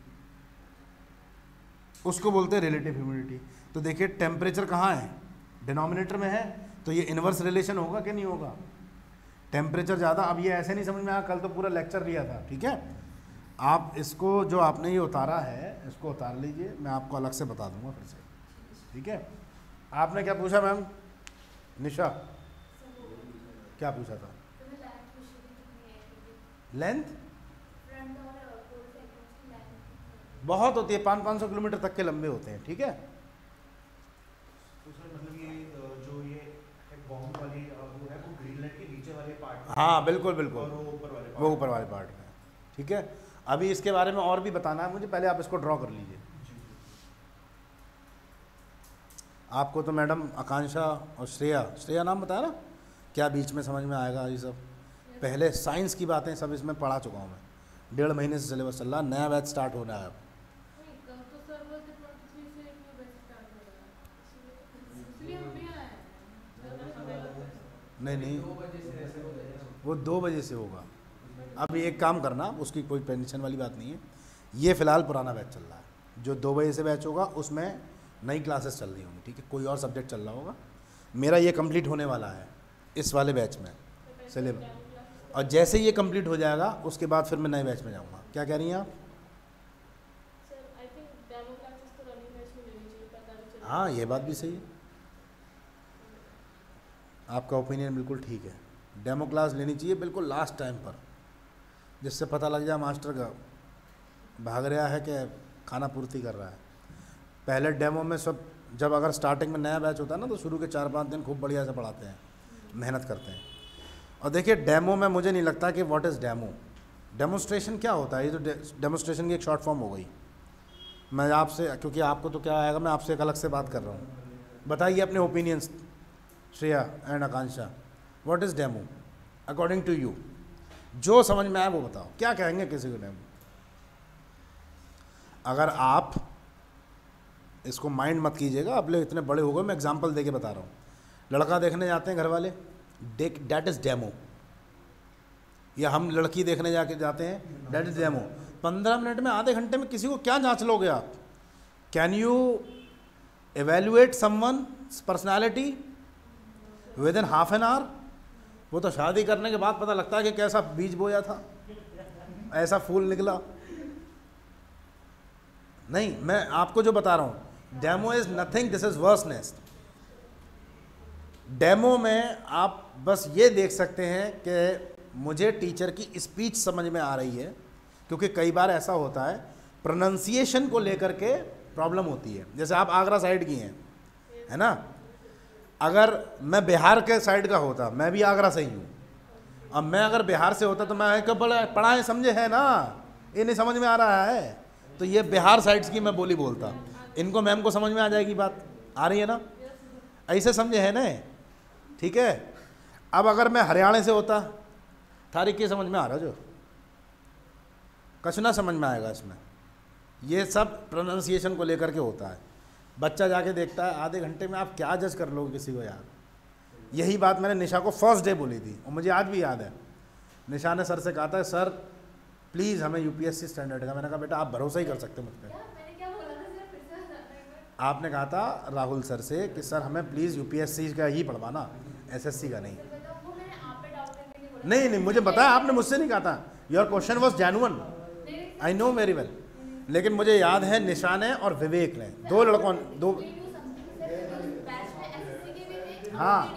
उसको बोलते हैं रिलेटिव ह्यूमिडिटी। तो देखिए, टेम्परेचर कहाँ है? डिनोमिनेटर में है, तो ये इन्वर्स रिलेशन होगा कि नहीं होगा? टेम्परेचर ज़्यादा। अब ये ऐसे नहीं समझ में आया, कल तो पूरा लेक्चर लिया था, ठीक है। आप इसको, जो आपने ये उतारा है, इसको उतार लीजिए, मैं आपको अलग से बता दूंगा फिर से, ठीक है। आपने क्या पूछा मैम? निशा, क्या पूछा था? लेंथ बहुत होती है, पाँच पाँच सौ किलोमीटर तक के लंबे होते हैं, ठीक है। तो सर मतलब ये जो ये बॉम्ब वाली वो है वो ग्रीनलैंड के नीचे वाले पार्ट, हाँ बिल्कुल बिल्कुल, और वो ऊपर वाले पार्ट, वो ऊपर वाले पार्ट में, ठीक है। अभी इसके बारे में और भी बताना है मुझे, पहले आप इसको ड्रॉ कर लीजिए। आपको तो मैडम आकांक्षा और श्रेया, श्रेया नाम बताया ना, क्या बीच में समझ में आएगा ये सब? पहले साइंस की बातें सब इसमें पढ़ा चुका हूँ मैं, डेढ़ महीने से सिलेबस चल रहा, नया बैच स्टार्ट हो रहा है अब। नहीं नहीं, वो दो बजे से होगा। अब एक काम करना, उसकी कोई टेंशन वाली बात नहीं है। ये फ़िलहाल पुराना बैच चल रहा है, जो दो बजे से बैच होगा उसमें नई क्लासेस चल रही होंगी, ठीक है। कोई और सब्जेक्ट चल रहा होगा, मेरा ये कंप्लीट होने वाला है इस वाले बैच में सिलेबस, और जैसे ही ये कंप्लीट हो जाएगा उसके बाद फिर मैं नए बैच में जाऊँगा। क्या कह रही हैं आप? हाँ, ये बात भी सही है, आपका ओपिनियन बिल्कुल ठीक है। डेमो क्लास लेनी चाहिए बिल्कुल लास्ट टाइम पर, जिससे पता लग जाए मास्टर का भाग रहा है कि खाना पूर्ति कर रहा है। पहले डेमो में सब, जब अगर स्टार्टिंग में नया बैच होता है ना, तो शुरू के चार पाँच दिन खूब बढ़िया से पढ़ाते हैं, मेहनत करते हैं। और देखिए डेमो में मुझे नहीं लगता कि व्हाट इज़ डेमो, डेमोस्ट्रेशन क्या होता है, ये तो डेमोस्ट्रेशन की एक शॉर्ट फॉर्म हो गई। मैं आपसे, क्योंकि आपको तो क्या आएगा, मैं आपसे एक अलग से बात कर रहा हूँ, बताइए अपने opinions Shreya and Akanksha, what is demo according to you, जो समझ में आए वो बताओ, क्या कहेंगे किसी को डेमो। अगर आप इसको माइंड मत कीजिएगा, आप लोग इतने बड़े हो गए, मैं एग्जांपल देके बता रहा हूँ। लड़का देखने जाते हैं घर वाले, देख डैट इज़ डेमो, या हम लड़की देखने जाके जाते हैं, डैट इज़ डेमो। पंद्रह मिनट में, आधे घंटे में किसी को क्या जांच लोगे आप? Can you evaluate someone personality within half an hour? वो तो शादी करने के बाद पता लगता है कि कैसा बीज बोया था, ऐसा फूल निकला। नहीं, मैं आपको जो बता रहा हूँ, demo is nothing, this is worseness. Demo में आप बस ये देख सकते हैं कि मुझे टीचर की स्पीच समझ में आ रही है, क्योंकि कई बार ऐसा होता है प्रोनाउंसिएशन को लेकर के प्रॉब्लम होती है। जैसे आप आगरा साइड की हैं, है ना, अगर मैं बिहार के साइड का होता, मैं भी आगरा से ही हूँ, अब मैं अगर बिहार से होता तो मैं कब बड़ा पढ़ाए समझे है ना, ये नहीं समझ में आ रहा है, तो ये बिहार साइड्स की मैं बोली बोलता, इनको मैम को समझ में आ जाएगी, बात आ रही है ना, ऐसे समझे है ना, ठीक है। अब अगर मैं हरियाणा से होता, थारी के समझ में आ रहा जो, कुछ ना समझ में आएगा इसमें। ये सब प्रोनाउंसिएशन को लेकर के होता है। बच्चा जाके देखता है, आधे घंटे में आप क्या जज कर लोगे किसी को यार। यही बात मैंने निशा को फर्स्ट डे बोली थी, और मुझे आज भी याद है। निशा ने सर से कहा था, सर प्लीज़ हमें यूपीएससी स्टैंडर्ड का। मैंने कहा बेटा आप भरोसा ही कर सकते मुझ पर। आपने कहा था राहुल सर से कि सर हमें प्लीज़ यूपीएससी का ही पढ़वाना, एसएससी का नहीं। नहीं नहीं, मुझे पता है आपने मुझसे नहीं कहा था, your question was genuine, I know very well. लेकिन मुझे याद है निशा ने और विवेक ने, दो लड़कों, दो, हाँ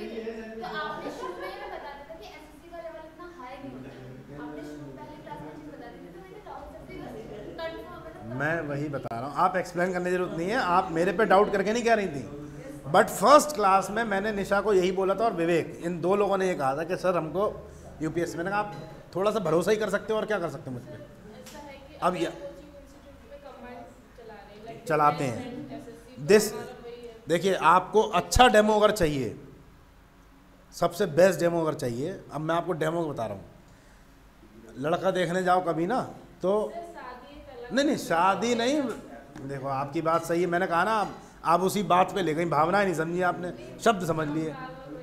मैं वही बता रहा हूँ, आप एक्सप्लेन करने की जरूरत नहीं है, आप मेरे पे डाउट करके नहीं कह रही थी। बट फर्स्ट क्लास में मैंने निशा को यही बोला था, और विवेक, इन दो लोगों ने ये कहा था कि सर हमको यूपीएससी। मैंने कहा आप थोड़ा सा भरोसा ही कर सकते हो, और क्या कर सकते हो मुझ पर। अब ये चलाते हैं दिस, देखिए आपको अच्छा डेमो अगर चाहिए, सबसे बेस्ट डेमो अगर चाहिए, अब मैं आपको डेमो बता रहा हूँ। लड़का देखने जाओ कभी ना, तो नहीं नहीं शादी नहीं, देखो आपकी बात सही है, मैंने कहा ना आप, आप उसी बात पे ले गई, भावनाएं नहीं समझी आपने, शब्द समझ लिए।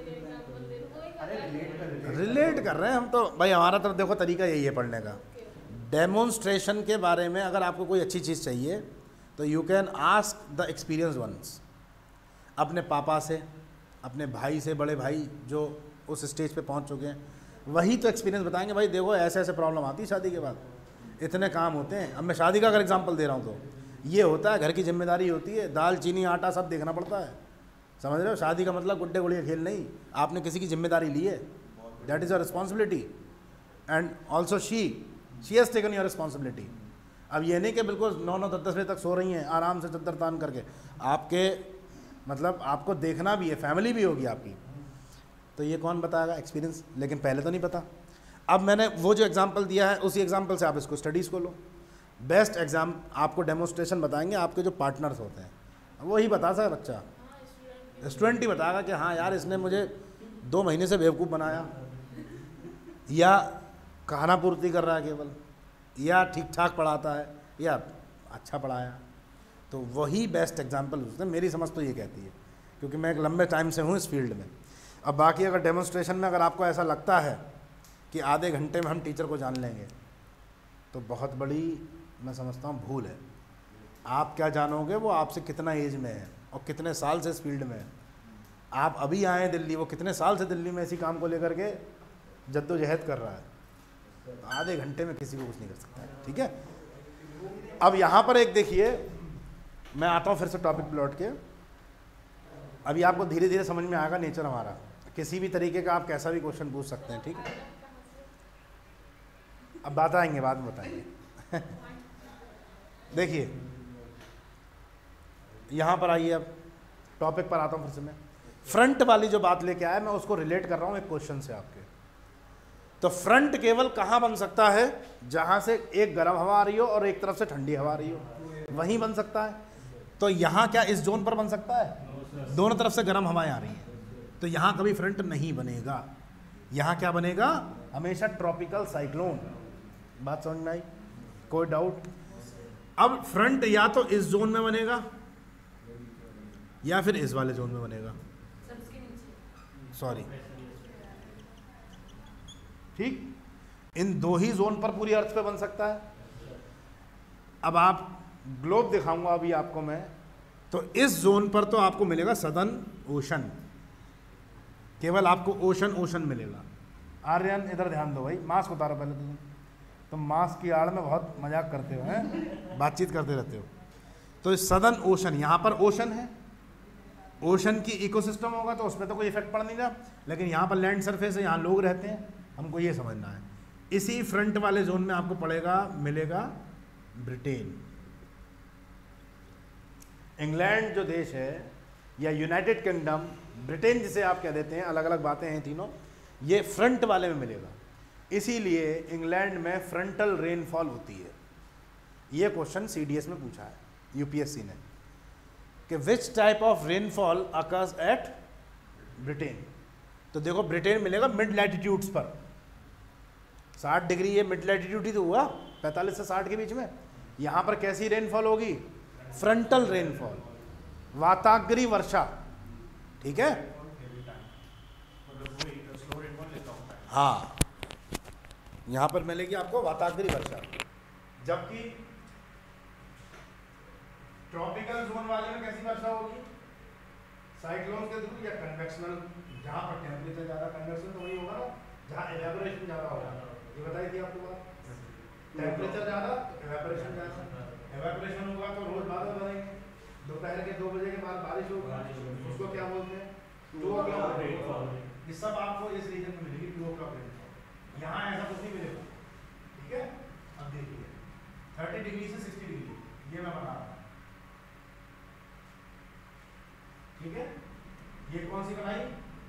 रिलेट कर रहे हैं हम तो भाई, हमारा तो देखो तरीका यही है पढ़ने का। डेमोन्स्ट्रेशन के बारे में अगर आपको कोई अच्छी चीज़ चाहिए तो you can ask the experience once, अपने पापा से, अपने भाई से, बड़े भाई जो उस स्टेज पे पहुंच चुके हैं, वही तो एक्सपीरियंस बताएंगे। भाई देखो ऐसे ऐसे प्रॉब्लम आती है शादी के बाद, इतने काम होते हैं। अब मैं शादी का अगर एग्जांपल दे रहा हूँ तो ये होता है, घर की जिम्मेदारी होती है, दाल चीनी आटा सब देखना पड़ता है, समझ रहे हो। शादी का मतलब गुड्डे गुड़िया खेल नहीं, आपने किसी की जिम्मेदारी ली है, that is your responsibility, and also she she has taken your responsibility. अब ये नहीं कि बिल्कुल नौ नौ दस दस बजे तक सो रही हैं आराम से चद्दर तान करके, आपके मतलब आपको देखना भी है, फैमिली भी होगी आपकी, तो ये कौन बताएगा एक्सपीरियंस। लेकिन पहले तो नहीं पता। अब मैंने वो जो एग्जांपल दिया है, उसी एग्जांपल से आप इसको स्टडीज़ को लो। बेस्ट एग्जाम आपको डेमोस्ट्रेशन बताएंगे आपके जो पार्टनर्स होते हैं, वही बता सकता बच्चा, स्टूडेंट ही बताएगा कि हाँ यार इसने मुझे दो महीने से बेवकूफ़ बनाया, या कहाना पूर्ति कर रहा है केवल, या ठीक ठाक पढ़ाता है, या अच्छा पढ़ाया। तो वही बेस्ट एग्जाम्पल उसने, मेरी समझ तो ये कहती है, क्योंकि मैं एक लंबे टाइम से हूँ इस फील्ड में। अब बाकी अगर डेमोन्स्ट्रेशन में अगर आपको ऐसा लगता है कि आधे घंटे में हम टीचर को जान लेंगे, तो बहुत बड़ी मैं समझता हूँ भूल है। आप क्या जानोगे, वो आपसे कितना एज में है और कितने साल से इस फील्ड में है। आप अभी आए हैं दिल्ली, वो कितने साल से दिल्ली में इसी काम को लेकर के जद्दोजहद कर रहा है। तो आधे घंटे में किसी को कुछ नहीं कर सकता, ठीक है। अब यहाँ पर एक देखिए, मैं आता हूँ फिर से टॉपिक पे लौट के, अभी आपको धीरे धीरे समझ में आएगा नेचर हमारा। किसी भी तरीके का आप कैसा भी क्वेश्चन पूछ सकते हैं, ठीक है। अब बात आएंगे, बाद में बताएंगे। देखिए यहाँ पर आइए, अब टॉपिक पर आता हूँ फिर से मैं। फ्रंट वाली जो बात लेके आया मैं उसको रिलेट कर रहा हूँ एक क्वेश्चन से आपके। तो फ्रंट केवल कहाँ बन सकता है, जहाँ से एक गर्म हवा आ रही हो और एक तरफ से ठंडी हवा आ रही हो, वहीं बन सकता है। तो यहाँ क्या इस जोन पर बन सकता है? दोनों तरफ से गर्म हवाएं आ रही हैं, तो यहाँ कभी फ्रंट नहीं बनेगा। यहाँ क्या बनेगा? हमेशा ट्रॉपिकल साइक्लोन। बात समझ में आई? कोई डाउट? अब फ्रंट या तो इस जोन में बनेगा या फिर इस वाले जोन में बनेगा, सॉरी, ठीक। इन दो ही जोन पर पूरी अर्थ पे बन सकता है। अब आप ग्लोब दिखाऊंगा अभी आपको मैं, तो इस जोन पर तो आपको मिलेगा सदर्न ओशन, केवल आपको ओशन ओशन मिलेगा। आर्यन इधर ध्यान दो भाई, मास्क उतारो पहले तो। तुम मास्क की आड़ में बहुत मजाक करते हो, हैं बातचीत करते रहते हो। तो इस सदर्न ओशन, यहाँ पर ओशन है, ओशन की इकोसिस्टम होगा तो उसमें तो कोई इफेक्ट पड़ नहीं रहा, लेकिन यहाँ पर लैंड सरफेस है, यहाँ लोग रहते हैं, हमको ये समझना है। इसी फ्रंट वाले जोन में आपको पड़ेगा मिलेगा ब्रिटेन। इंग्लैंड जो देश है या यूनाइटेड किंगडम, ब्रिटेन जिसे आप कह देते हैं, अलग अलग बातें हैं तीनों, ये फ्रंट वाले में मिलेगा। इसीलिए इंग्लैंड में फ्रंटल रेनफॉल होती है। ये क्वेश्चन सीडीएस में पूछा है यूपीएससी ने कि which type of rainfall occurs at Britain. तो देखो ब्रिटेन मिलेगा मिड लैटिट्यूड्स पर, साठ डिग्री, ये मिड लैटिट्यूड ही तो हुआ, पैंतालीस से साठ के बीच में। यहाँ पर कैसी रेनफॉल होगी? फ्रंटल रेनफॉल, वाताग्री वर्षा, ठीक है। हाँ, यहाँ पर मिलेगी आपको वाताग्री वर्षा। जबकि ट्रॉपिकल जोन वाले में कैसी वर्षा होगी? साइक्लोन के थ्रू या कन्वेक्शनल, जहाँ पर टेम्परेचर ज़्यादा, कन्वेक्शन तो वही होगा ना जहाँ एवेपोरेशन ज़्यादा होगा। ये बताई थी आपको बात, टेम्परेचर ज़्यादा एवेपोरेशन ज़्यादा। एवेपोरेशन होगा तो रोज बादल बनेंगे, दोपहर के दो बजे के बाद बारिश होगी, उसको क्या बोलते हैं? Two o'clock rainfall. ये सब आपको इस रीजन में मिलेगी, टू ओ क्लॉक रेनफॉल। यहाँ ऐसा कुछ नहीं मिलेगा, ठीक है। अब देखिए थर्टी डिग्री से सिक्सटी डिग्री ये मैं बता रहा हूँ, ठीक है। ये कौन सी बनाई?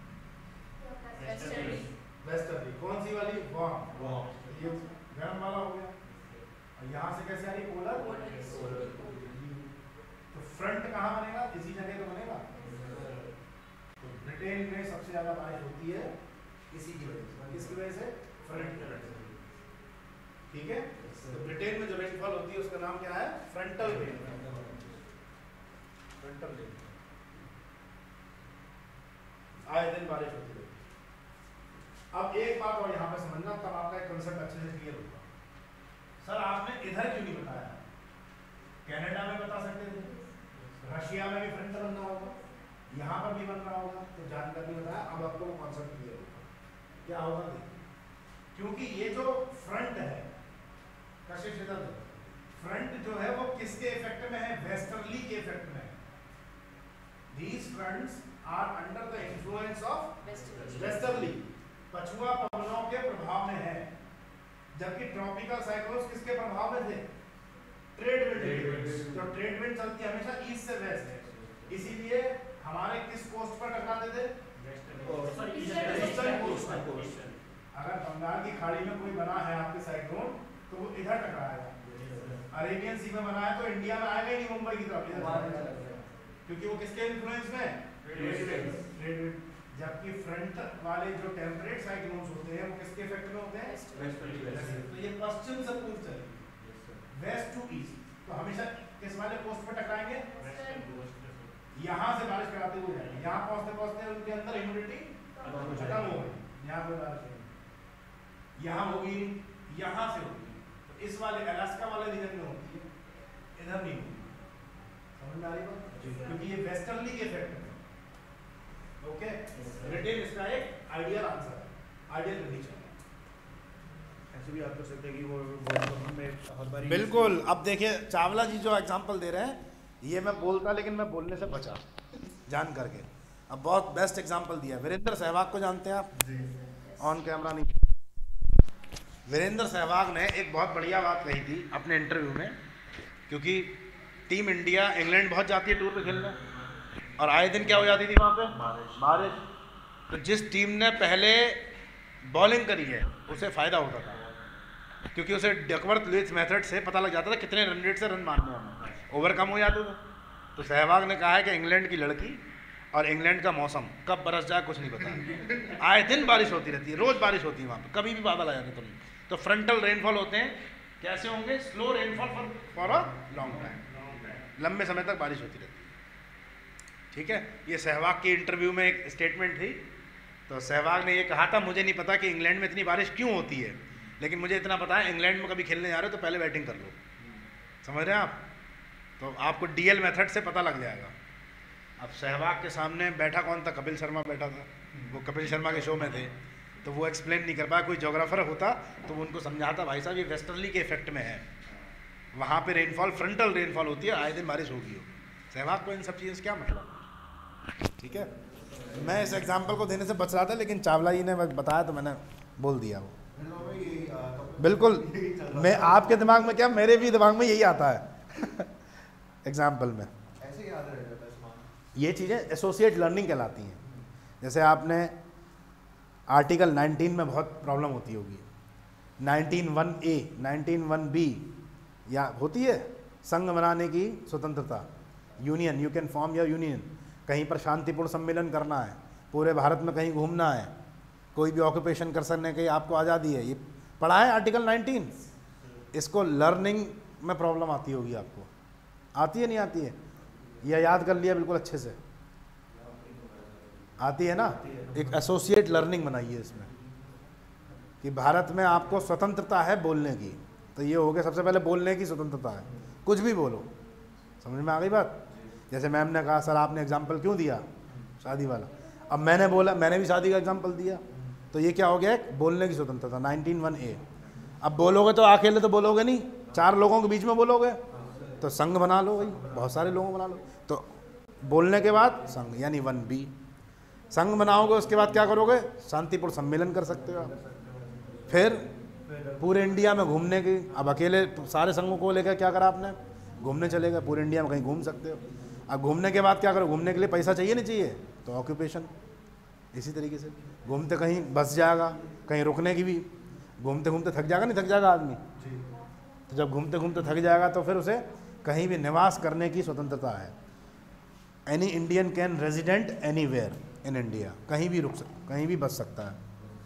वेस्टर्ली। कौन सी वाली? वार्म। ये गर्म वाला हो गया। और यहाँ से कैसे आ रही? पोलर। तो फ्रंट कहाँ बनेगा? इसी जगह तो बनेगा। तो ब्रिटेन में सबसे ज्यादा बारिश होती है इसी की वजह से। किसकी वजह से? फ्रंट की वजह से, ठीक है। तो ब्रिटेन में जो रेनफॉल होती है उसका नाम क्या है? Frontal rainfall. फ्रंटल रेनफॉल आए दिन बारिश होती है। अब एक बात और यहाँ पे समझना, तब आपका एक कंसेप्ट अच्छे से क्लियर होगा। सर आपने इधर क्यों नहीं बताया? कनाडा में बता सकते थे, रशिया में भी फ्रंट बनना होगा, यहाँ पर भी बन रहा होगा, तो जानकर नहीं बताया। अब आपको वो कॉन्सेप्ट क्लियर होगा। क्या होगा देखिए, क्योंकि ये जो फ्रंट है, कशिश इधर, फ्रंट जो है वो किसके इफेक्ट में है? वेस्टर्ली के इफेक्ट में है। These fronts are under the influence of westerly, पछुआ पवनों के प्रभाव में है। जबकि ट्रॉपिकल साइक्लोन्स किसके प्रभाव में थे? Trade wind. तो ट्रेड विंड चलती है हमेशा ईस्ट से वेस्ट, इसीलिए हमारे किस कोस्ट पर टकराते थे? ईस्टर्न कोस्ट पर। अगर बंगाल की खाड़ी में कोई बना है आपके साइक्लोन तो वो इधर टकराएगा। अरेबियन सी में बना है तो इंडिया में आएगा ही नहीं, मुंबई की तरफ इधर, क्योंकि वो किसके इन्फ्लुएंस में? Trade wind. जबकि फ्रंट वाले जो टेम्परेट साइक्लोन्स होते हैं वो किसके इफेक्ट में होते हैं? तो ये पश्चिम से पूर्व चलेगी, वेस्ट टू ईस्ट। तो हमेशा किस वाले कोस्ट पर टकराएंगे? यहाँ से बारिश कराते हुए जाएंगे, यहाँ पहुँचते पहुँचते उनके अंदर ह्यूमिडिटी खत्म हो गई, यहाँ पर बारिश होगी, यहाँ होगी, यहाँ से होगी। तो इस वाले अलास्का वाले रीजन में होती है, इधर नहीं होगी। समझ में आ रही बात? क्योंकि ये वेस्टर्ली के इफेक्ट में। ओके, ब्रिटेन इसका एक आइडियल आंसर है, आइडियल कंडीशन है। ऐसे भी आप कर सकते हैं कि वो वो में हर बार बिल्कुल। अब देखिए चावला जी जो एग्जांपल दे रहे हैं, ये मैं बोलता लेकिन मैं बोलने से बचा जान करके। अब बहुत बेस्ट एग्जांपल दिया। वीरेंद्र सहवाग को जानते हैं आप? ऑन कैमरा नहीं। वीरेंद्र सहवाग ने एक बहुत बढ़िया बात कही थी अपने इंटरव्यू में, क्योंकि टीम इंडिया इंग्लैंड बहुत जाती है टूर पे खेलने, और आए दिन क्या हो जाती थी वहाँ पे? बारिश। तो जिस टीम ने पहले बॉलिंग करी है उसे फ़ायदा होता था, क्योंकि उसे डकवर्थ लुईस मेथड से पता लग जाता था कितने रन रेट से रन मारने हैं, ओवर कम हो जाते थे। तो सहवाग ने कहा है कि इंग्लैंड की लड़की और इंग्लैंड का मौसम कब बरस जाए कुछ नहीं पता। आए दिन बारिश होती रहती है, रोज़ बारिश होती है वहाँ पे, कभी भी बादल आ जाते तुम। तो फ्रंटल रेनफॉल होते हैं, कैसे होंगे? Slow rainfall for for a long time, लंबे समय तक बारिश होती रहती है। ठीक है, ये सहवाग की इंटरव्यू में एक स्टेटमेंट थी। तो सहवाग ने ये कहा था, मुझे नहीं पता कि इंग्लैंड में इतनी बारिश क्यों होती है, लेकिन मुझे इतना पता है इंग्लैंड में कभी खेलने जा रहे हो तो पहले बैटिंग कर लो। समझ रहे हैं आप? तो आपको डीएल मेथड से पता लग जाएगा। अब सहवाग के सामने बैठा कौन था? कपिल शर्मा बैठा था, वो कपिल शर्मा के शो में थे, तो वो एक्सप्लेन नहीं कर पाया। कोई जोग्राफर होता तो वो उनको समझाता, भाई साहब ये वेस्टर्ली के इफेक्ट में है, वहाँ पे रेनफॉल फ्रंटल रेनफॉल होती है, आए दिन बारिश होगी होगी। सहवाग को इन सब चीज़ों से क्या मतलब? ठीक है, मैं इस एग्जाम्पल को देने से बच रहा था, लेकिन चावला जी ने बताया तो मैंने बोल दिया वो। बिल्कुल, मैं आपके दिमाग में क्या, मेरे भी दिमाग में यही आता है एग्जाम्पल में। ऐसे याद रह जाता है। ये चीज़ें एसोसिएट लर्निंग कहलाती हैं। जैसे आपने आर्टिकल नाइनटीन में बहुत प्रॉब्लम होती होगी, nineteen one A, nineteen one B, या होती है संघ बनाने की स्वतंत्रता, union, you can form your union. कहीं पर शांतिपूर्ण सम्मेलन करना है, पूरे भारत में कहीं घूमना है, कोई भी ऑक्यूपेशन कर सकने की आपको आज़ादी है। ये पढ़ा है आर्टिकल नाइनटीन। इसको लर्निंग में प्रॉब्लम आती होगी, आपको आती है नहीं आती है? यह याद कर लिया बिल्कुल अच्छे से, आती है ना? एक एसोसिएट लर्निंग बनाइए इसमें कि भारत में आपको स्वतंत्रता है बोलने की। तो ये हो गया, सबसे पहले बोलने की स्वतंत्रता है, कुछ भी बोलो। समझ में आ गई बात? जैसे मैम ने कहा, सर आपने एग्जाम्पल क्यों दिया शादी वाला, अब मैंने बोला, मैंने भी शादी का एग्जाम्पल दिया, तो ये क्या हो गया? बोलने की स्वतंत्रता, नाइनटीन वन ए। अब बोलोगे तो अकेले तो बोलोगे नहीं, चार लोगों के बीच में बोलोगे, तो संघ बना लो, भाई बहुत सारे लोगों बना लो। तो बोलने के बाद संघ, यानी वन बी। संघ बनाओगे, उसके बाद क्या करोगे? शांतिपूर्ण सम्मेलन कर सकते हो आप। फिर पूरे इंडिया में घूमने की, अब अकेले सारे संघों को लेकर क्या करा आपने? घूमने चले गए, पूरे इंडिया में कहीं घूम सकते हो। अब घूमने के बाद क्या करो? घूमने के लिए पैसा चाहिए नहीं चाहिए? तो ऑक्यूपेशन। इसी तरीके से घूमते कहीं बस जाएगा, कहीं रुकने की भी, घूमते घूमते थक जाएगा, नहीं थक जाएगा आदमी? तो जब घूमते घूमते थक जाएगा तो फिर उसे कहीं भी निवास करने की स्वतंत्रता है। Any Indian can resident anywhere in India, कहीं भी रुक सकता, कहीं भी बस सकता है।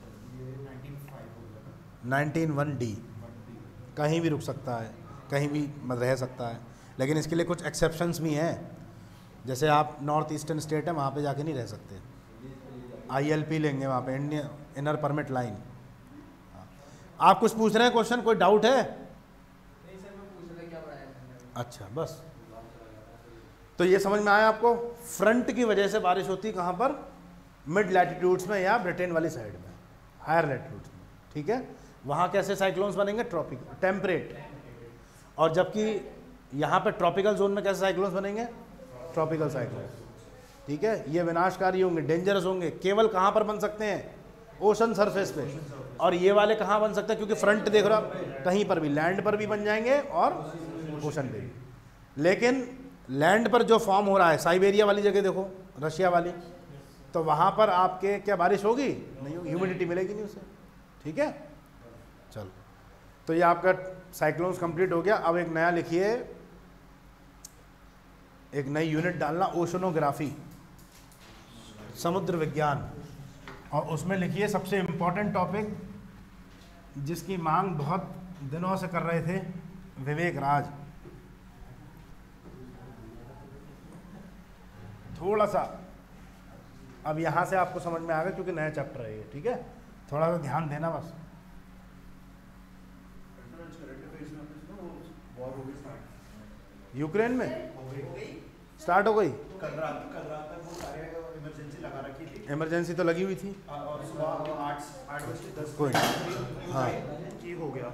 नाइनटीन वन डी, कहीं भी रुक सकता है, कहीं भी रह सकता है। लेकिन इसके लिए कुछ एक्सेप्शंस भी हैं, जैसे आप नॉर्थ ईस्टर्न स्टेट है, वहाँ पे जाके नहीं रह सकते, आईएलपी लेंगे वहाँ पे, इंडियन इनर परमिट लाइन। आप कुछ पूछ रहे हैं क्वेश्चन, कोई डाउट है? नहीं सर, मैं पूछ रहा क्या पढ़ाया। अच्छा, बस तो ये समझ में आया आपको? फ्रंट की वजह से बारिश होती है कहाँ पर? मिड लैटिट्यूड्स में या ब्रिटेन वाली साइड में, हायर लैटिट्यूड्स में। ठीक है, वहाँ कैसे साइक्लोन्स बनेंगे? Tropic, temperate. और जबकि यहाँ पे ट्रॉपिकल जोन में कैसे साइक्लोन्स बनेंगे? Tropical cyclones. ठीक है, ये विनाशकारी होंगे, डेंजरस होंगे। केवल कहाँ पर बन सकते हैं? ओशन सरफेस पे। और ये वाले कहाँ बन सकते हैं? क्योंकि फ्रंट देख रहा, कहीं पर भी, लैंड पर भी बन जाएंगे और ओशन पे भी। लेकिन लैंड पर जो फॉर्म हो रहा है, साइबेरिया वाली जगह देखो, रशिया वाली, तो वहाँ पर आपके क्या बारिश होगी? नहीं होगी, ह्यूमिडिटी मिलेगी नहीं उसे। ठीक है, चलो, तो ये आपका साइक्लोन्स कंप्लीट हो गया। अब एक नया लिखिए, एक नई यूनिट डालना, ओशनोग्राफी, समुद्र विज्ञान। और उसमें लिखिए सबसे इम्पोर्टेंट टॉपिक जिसकी मांग बहुत दिनों से कर रहे थे, विवेक राज। थोड़ा सा अब यहाँ से आपको समझ में आ गया, क्योंकि नया चैप्टर है ये। ठीक है, थोड़ा सा ध्यान देना बस। यूक्रेन में स्टार्ट हो गई? कल रात कल रात तक वो सारे इमरजेंसी लगा रखी थी। इमरजेंसी तो लगी हुई थी, और सुबह आठ आठ बज के दस कोई हाँ की हो गया।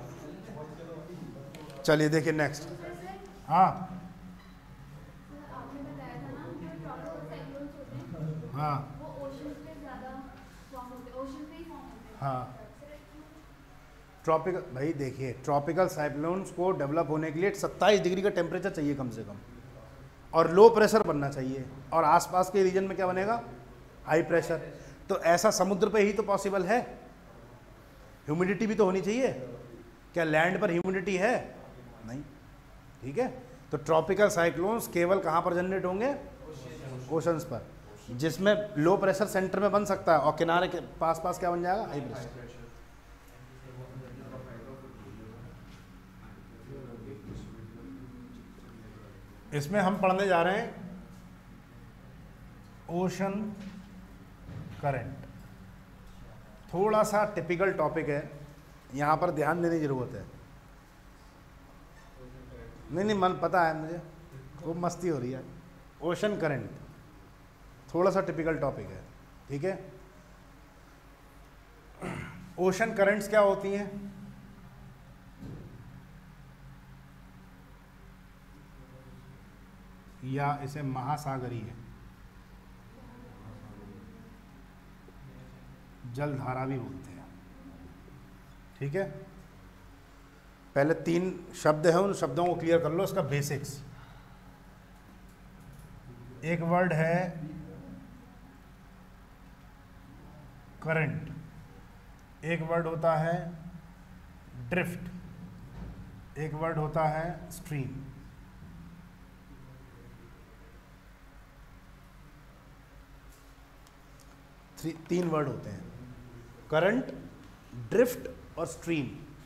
चलिए देखिए नेक्स्ट। हाँ आपने बताया था ना कि ट्रॉपिकल साइक्लोन्स होते हैं, हाँ वो ओशन पे ज़्यादा फॉर्म होते हैं, ओशन पे ही फॉर्म होते हैं। हाँ ट्रॉपिकल, भाई देखिए ट्रॉपिकल साइक्लोन्स को डेवलप होने के लिए सत्ताईस डिग्री का टेम्परेचर चाहिए कम से कम, और लो प्रेशर बनना चाहिए, और आसपास के रीजन में क्या बनेगा, हाई प्रेशर। तो ऐसा समुद्र पे ही तो पॉसिबल है। ह्यूमिडिटी भी तो होनी चाहिए। क्या लैंड पर ह्यूमिडिटी है? नहीं। ठीक है, तो ट्रॉपिकल साइक्लोन्स केवल कहाँ पर जनरेट होंगे, ओशंस पर, जिसमें लो प्रेशर सेंटर में बन सकता है और किनारे के पास पास क्या बन जाएगा, हाई प्रेशर। इसमें हम पढ़ने जा रहे हैं ओशन करंट। थोड़ा सा टिपिकल टॉपिक है, यहाँ पर ध्यान देने की ज़रूरत है। नहीं नहीं मन पता है मुझे, खूब मस्ती हो रही है। ओशन करंट थोड़ा सा टिपिकल टॉपिक है, ठीक है। ओशन करंट्स क्या होती हैं? या इसे महासागरीय जलधारा भी बोलते हैं, ठीक है। पहले तीन शब्द हैं, उन शब्दों को क्लियर कर लो, इसका बेसिक्स। एक वर्ड है करंट, एक वर्ड होता है ड्रिफ्ट, एक वर्ड होता है स्ट्रीम। तीन वर्ड होते हैं, करंट, ड्रिफ्ट और स्ट्रीम।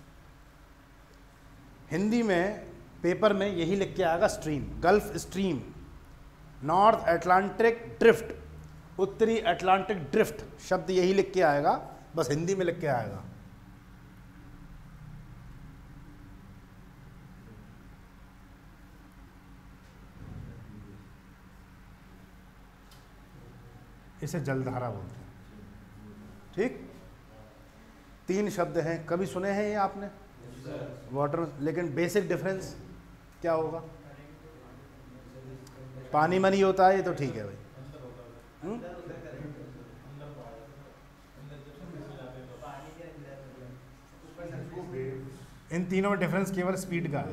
हिंदी में पेपर में यही लिख के आएगा stream, Gulf Stream, North Atlantic Drift, उत्तरी अटलांटिक ड्रिफ्ट, शब्द यही लिख के आएगा, बस हिंदी में लिख के आएगा। इसे जलधारा बोलते हैं, ठीक। तीन शब्द हैं, कभी सुने हैं ये आपने? वाटर, लेकिन बेसिक डिफरेंस क्या होगा? पानी में नहीं होता है ये तो ठीक है भाई। हुँ? इन तीनों में डिफरेंस केवल स्पीड का है,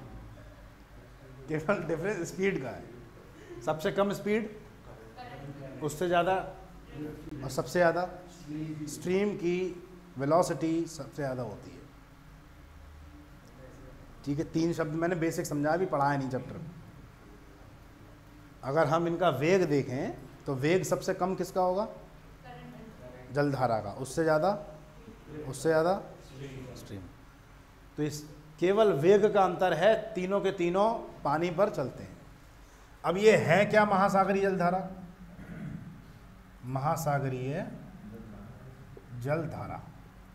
केवल डिफरेंस स्पीड का है। सबसे कम स्पीड, उससे ज़्यादा, और सबसे ज़्यादा स्ट्रीम की वेलोसिटी सबसे ज़्यादा होती है, ठीक है। तीन शब्द मैंने बेसिक समझाया, भी पढ़ा है नहीं चैप्टर। अगर हम इनका वेग देखें तो वेग सबसे कम किसका होगा? जलधारा का। उससे ज़्यादा, उससे ज़्यादा स्ट्रीम। तो इस केवल वेग का अंतर है, तीनों के तीनों पानी पर चलते हैं। अब ये है क्या महासागरीय जलधारा? महासागरीय जलधारा।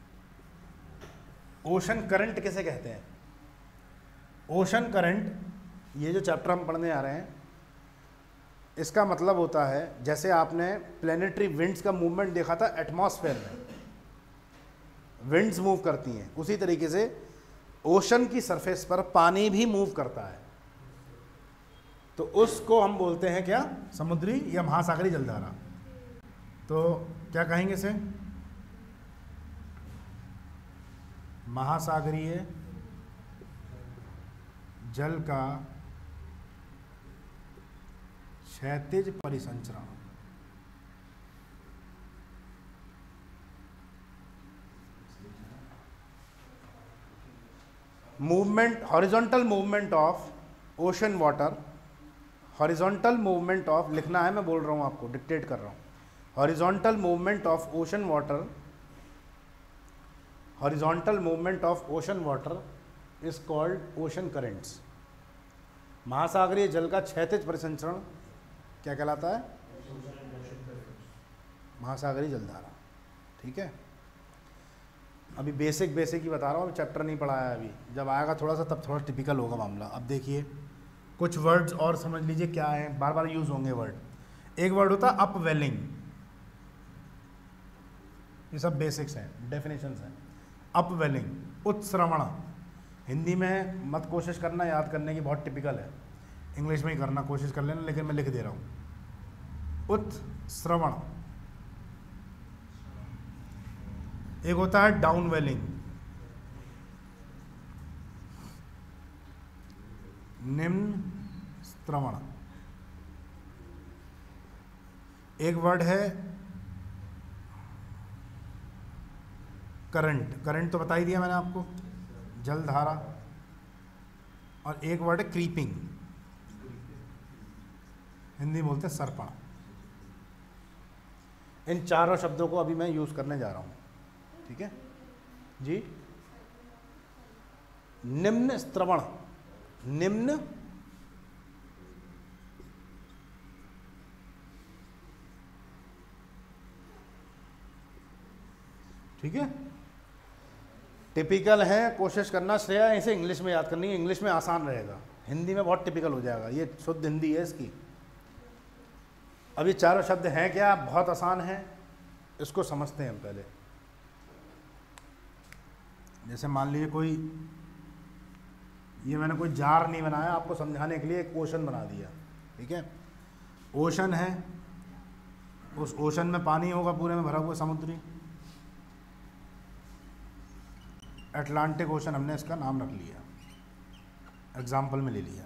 ओशन करंट किसे कहते हैं? ओशन करंट, ये जो चैप्टर हम पढ़ने आ रहे हैं, इसका मतलब होता है, जैसे आपने प्लेनेटरी विंड्स का मूवमेंट देखा था एटमॉस्फेयर में, विंड्स मूव करती हैं, उसी तरीके से ओशन की सरफेस पर पानी भी मूव करता है। तो उसको हम बोलते हैं क्या? समुद्री या महासागरीय जलधारा। तो क्या कहेंगे इसे? महासागरीय जल का क्षैतिज परिसंचरण। Movement, horizontal movement of ocean water, horizontal movement of, लिखना है, मैं बोल रहा हूं आपको, डिक्टेट कर रहा हूं। Horizontal movement of ocean water, horizontal movement of ocean water is called ocean currents. महासागरीय जल का क्षैतिज परिसंचरण क्या कहलाता है? महासागरीय जलधारा, ठीक है। अभी बेसिक बेसिक ही बता रहा हूँ, चैप्टर नहीं पढ़ाया अभी, जब आएगा थोड़ा सा तब थोड़ा टिपिकल होगा मामला। अब देखिए कुछ वर्ड्स और समझ लीजिए क्या है, बार बार यूज़ होंगे वर्ड। एक वर्ड होता है अपवेलिंग, ये सब बेसिक्स हैं, डेफिनेशंस हैं। अपवेलिंग, उत्श्रवण, हिंदी में मत कोशिश करना याद करने की, बहुत टिपिकल है, इंग्लिश में ही करना कोशिश कर लेना, लेकिन मैं लिख दे रहा हूँ। उत्श्रवण, एक होता है डाउन वेलिंग, निम्न श्रवण, एक वर्ड है करंट, करंट तो बता ही दिया मैंने आपको, जलधारा, और एक वर्ड है क्रीपिंग, हिंदी बोलते हैं सर्पण। इन चारों शब्दों को अभी मैं यूज करने जा रहा हूं, ठीक है जी। निम्न श्रवण, निम्न ठीक है, टिपिकल है, कोशिश करना श्रेया इसे इंग्लिश में याद करनी है, इंग्लिश में आसान रहेगा, हिंदी में बहुत टिपिकल हो जाएगा, ये शुद्ध हिंदी है इसकी। अब ये चारों शब्द हैं क्या, बहुत आसान है, इसको समझते हैं हम पहले। जैसे मान लीजिए कोई, ये मैंने कोई जार नहीं बनाया, आपको समझाने के लिए एक ओशन बना दिया, ठीक है। ओशन है, उस ओशन में पानी होगा पूरे में भरा हुआ समुद्री, अटलांटिक ओशन हमने इसका नाम रख लिया, एग्जाम्पल में ले लिया।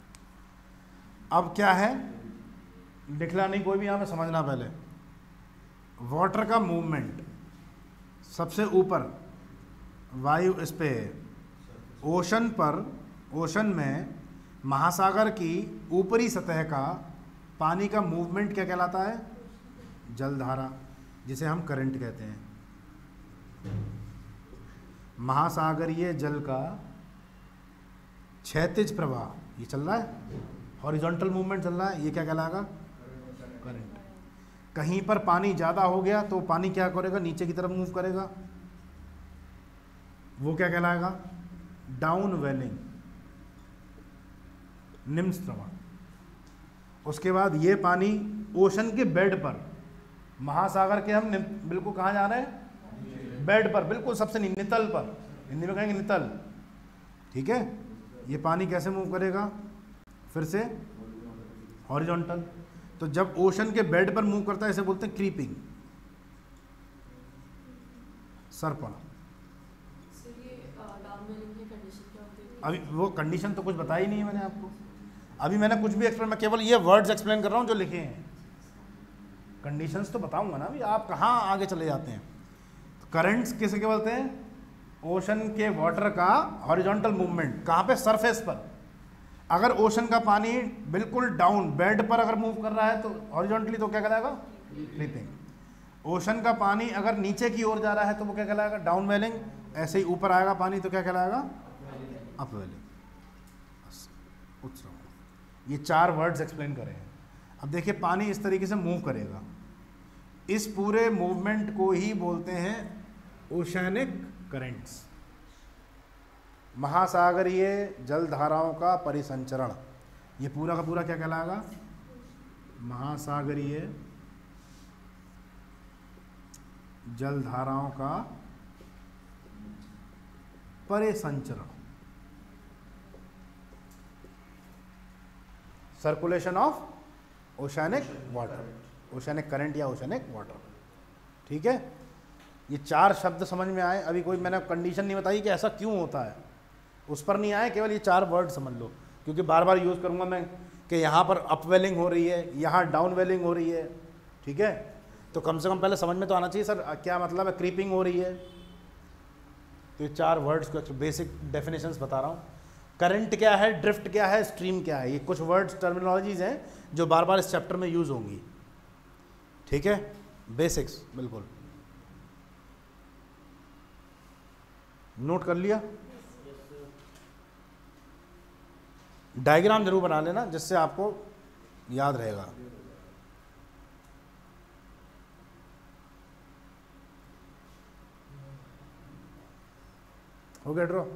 अब क्या है, लिखना नहीं कोई भी, यहाँ पे समझना पहले। वाटर का मूवमेंट सबसे ऊपर वायु इस पे, ओशन पर, ओशन में महासागर की ऊपरी सतह का पानी का मूवमेंट क्या कहलाता है, जलधारा, जिसे हम करंट कहते हैं। महासागरीय जल का क्षैतिज प्रवाह ये चल रहा है, हॉरिजॉन्टल मूवमेंट चल रहा है, ये क्या कहलाएगा, करंट। कहीं पर पानी ज़्यादा हो गया तो पानी क्या करेगा, नीचे की तरफ मूव करेगा, वो क्या कहलाएगा, डाउन वेलिंग, निम्न श्रवण। उसके बाद ये पानी ओशन के बेड पर, महासागर के हम बिल्कुल कहाँ जा रहे हैं, बेड पर, बिल्कुल सबसे नितल पर, हिंदी में कहेंगे नितल, ठीक है। ये पानी कैसे मूव करेगा, फिर से हॉरिजॉन्टल। तो जब ओशन के बेड पर मूव करता है इसे बोलते हैं क्रीपिंग, सर्पण। अभी वो कंडीशन तो कुछ बताई नहीं है मैंने आपको, अभी मैंने कुछ भी एक्सप्लेन, मैं केवल ये वर्ड्स एक्सप्लेन कर रहा हूँ जो लिखे हैं, कंडीशंस तो बताऊंगा ना, अभी आप कहाँ आगे चले जाते हैं। करंट्स किसे के बोलते हैं, ओशन के वाटर का हॉरिजॉन्टल मूवमेंट, कहाँ पे, सरफेस पर। अगर ओशन का पानी बिल्कुल डाउन बेड पर अगर मूव कर रहा है तो हॉरिजॉन्टली, तो क्या कहलाएगा, क्रीपिंग। ओशन का पानी अगर नीचे की ओर जा रहा है तो वो क्या कहलाएगा, डाउन वेलिंग। ऐसे ही ऊपर आएगा पानी तो क्या कहलाएगा, अप वेलिंग, उत्श्रवण। ये चार वर्ड्स एक्सप्लेन करें हैं। अब देखिए पानी इस तरीके से मूव करेगा, इस पूरे मूवमेंट को ही बोलते हैं ओशैनिक करंट्स, महासागरीय जलधाराओं का परिसंचरण। ये पूरा का पूरा क्या कहलाएगा, महासागरीय जलधाराओं का परिसंचरण, circulation of oceanic water, oceanic current या ओशैनिक वाटर, ठीक है। ये चार शब्द समझ में आए। अभी कोई मैंने कंडीशन नहीं बताई कि ऐसा क्यों होता है, उस पर नहीं आए, केवल ये चार वर्ड समझ लो, क्योंकि बार बार यूज़ करूँगा मैं कि यहाँ पर अपवेलिंग हो रही है, यहाँ डाउन वेलिंग हो रही है, ठीक है। तो कम से कम पहले समझ में तो आना चाहिए सर क्या मतलब है, क्रीपिंग हो रही है। तो ये चार वर्ड्स को बेसिक डेफिनेशंस बता रहा हूँ। करंट क्या है, ड्रिफ्ट क्या है, स्ट्रीम क्या है, ये कुछ वर्ड्स टर्मिनोलॉजीज हैं जो बार बार इस चैप्टर में यूज़ होंगी, ठीक है, बेसिक्स बिल्कुल नोट कर लिया। डायग्राम जरूर बना लेना जिससे आपको याद रहेगा। हो गया ड्रॉ।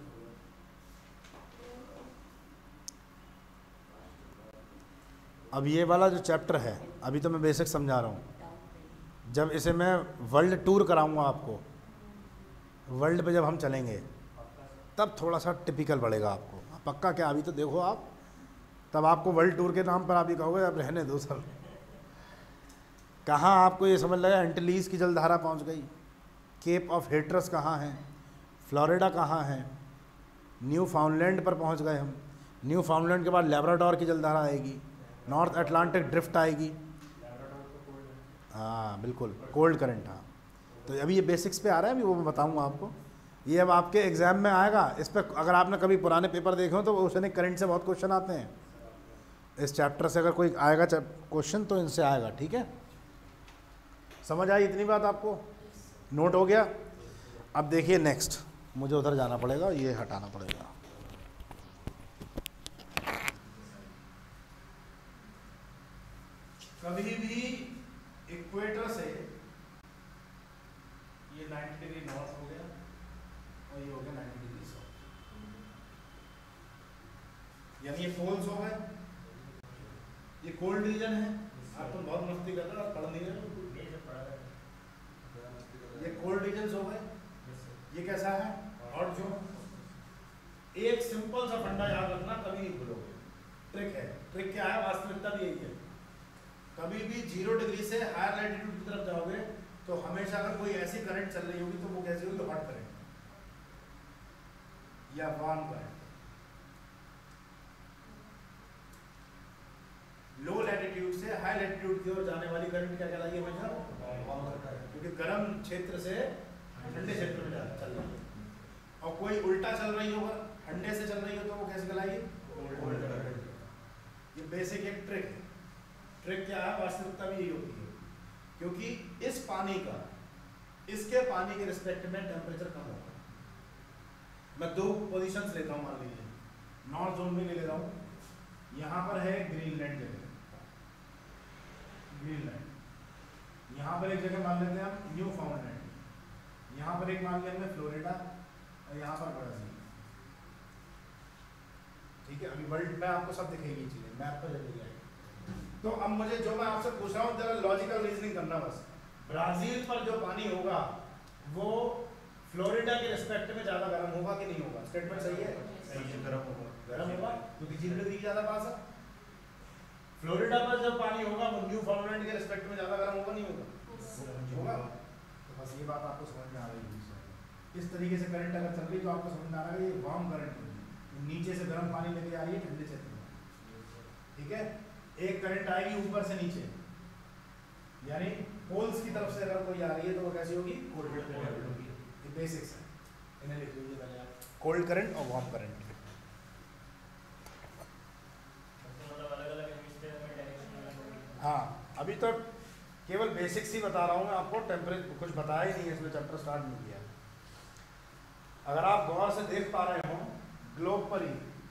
अब ये वाला जो चैप्टर है अभी तो मैं बेसिक समझा रहा हूँ, जब इसे मैं वर्ल्ड टूर कराऊंगा आपको, वर्ल्ड पे जब हम चलेंगे तब थोड़ा सा टिपिकल बढ़ेगा आपको। पक्का क्या, अभी तो देखो आप, तब आपको वर्ल्ड टूर के नाम पर आप ही कहोगे अब रहने दो सर, कहाँ आपको ये समझ लगा एंटिलीज की जलधारा पहुंच गई, केप ऑफ हेट्रस कहाँ है, फ्लोरिडा कहाँ है, न्यू फाउंडलैंड पर पहुंच गए हम। न्यू फाउंडलैंड के बाद लेब्राडोर की जलधारा आएगी, नॉर्थ अटलांटिक ड्रिफ्ट आएगी। हाँ बिल्कुल, कोल्ड करंट। हाँ तो अभी ये बेसिक्स पे आ रहा है, अभी वो मैं बताऊंगा आपको। ये अब आपके एग्जाम में आएगा, इस पर अगर आपने कभी पुराने पेपर देखे हो तो ओशनिक करंट से बहुत क्वेश्चन आते हैं। इस चैप्टर से अगर कोई आएगा क्वेश्चन तो इनसे आएगा, ठीक है। समझ आई इतनी बात आपको, नोट हो गया। अब देखिए नेक्स्ट, मुझे उधर जाना पड़ेगा, ये हटाना पड़ेगा। कभी भी इक्वेटर से ये नाइन्टी डिग्री नॉर्थ हो गया और ये हो गया नाइन्टी डिग्री साउथ, यानी ये पोल्स हो गए। ये कोल्ड रीजन है, आप तो बहुत मस्ती कर रहे हो, पढ़ नहीं रहे हो। ये कोल्ड रीजन हो गए। ये कैसा है, हॉट जोन। एक सिंपल सा फंडा याद रखना, कभी नहीं भूलोगे। ट्रिक है, ट्रिक क्या है, वास्तविकता भी यही है। कभी भी जीरो डिग्री से हायर लैटिट्यूड की तरफ जाओगे तो हमेशा अगर कोई ऐसी करंट चल रही होगी तो वो कैसी होगी, हॉट करंट या वार्म करंट। लो लैटिट्यूड से हाई लैटिट्यूड की ओर जाने वाली करंट क्या कहलाएगी, हमेशा वार्म करंट, क्योंकि गर्म क्षेत्र से ठंडे क्षेत्र में चल रही है। और कोई उल्टा चल रही हो, ठंडे से चल रही हो तो वो कैसे कहलाएगी, कोल्ड करंट। ये बेसिक एक ट्रिक है। ट्रिक क्या है, वास्तविकता भी यही होती है, क्योंकि इस पानी का इसके पानी के रिस्पेक्ट में टेम्परेचर कम होगा। मैं दो पोजीशंस लेता हूँ, मान लीजिए नॉर्थ जोन में ले ले रहा हूँ। यहाँ पर है ग्रीनलैंड जगह, ग्रीनलैंड। यहाँ पर एक जगह मान लेते हैं हम न्यू फाउंडलैंड। यहाँ पर एक मान लिया हमने फ्लोरिडा, और यहाँ पर ब्राजील। ठीक है, अभी वर्ल्ड में आपको सब दिखेगी चीजें, मैप पर जगह जाएगी। तो अब मुझे जो मैं आपसे पूछ रहा हूँ, जरा लॉजिकल रीजनिंग करना बस। ब्राजील पर जो पानी होगा वो फ्लोरिडा के रिस्पेक्ट में ज्यादा गर्म होगा कि नहीं होगा? स्टेटमेंट सही है? सही है, गर्म होगा। गर्म होगा क्योंकि जीरो डिग्री ज्यादा पास है। फ्लोरिडा पर जब पानी होगा वो न्यू फाउंडलैंड के रिस्पेक्ट में ज्यादा गर्म होगा, नहीं होगा? होगा। तो बस ये बात आपको समझ में आ रही है। इस तरीके से करंट अगर चल रही तो आपको समझ में आ रहा है ये वार्म करंट होगी, नीचे से गर्म पानी लेके आ रही है ठंडे क्षेत्र में। ठीक है, एक करंट आएगी ऊपर से नीचे, यानी पोल्स की तरफ से अगर कोई आ रही है तो वो कैसी होगी, कोल्ड करंट होगी। ये बेसिक्स है, इन्हें लिख लीजिए पहले आप, कोल्ड करंट और वार्म करंट। हाँ अभी तो केवल बेसिक्स ही बता रहा हूँ मैं आपको, टेम्परेचर कुछ बताया ही नहीं है, इसमें चैप्टर स्टार्ट नहीं किया। अगर आप गौर से देख पा रहे हो ग्लोब पर ही,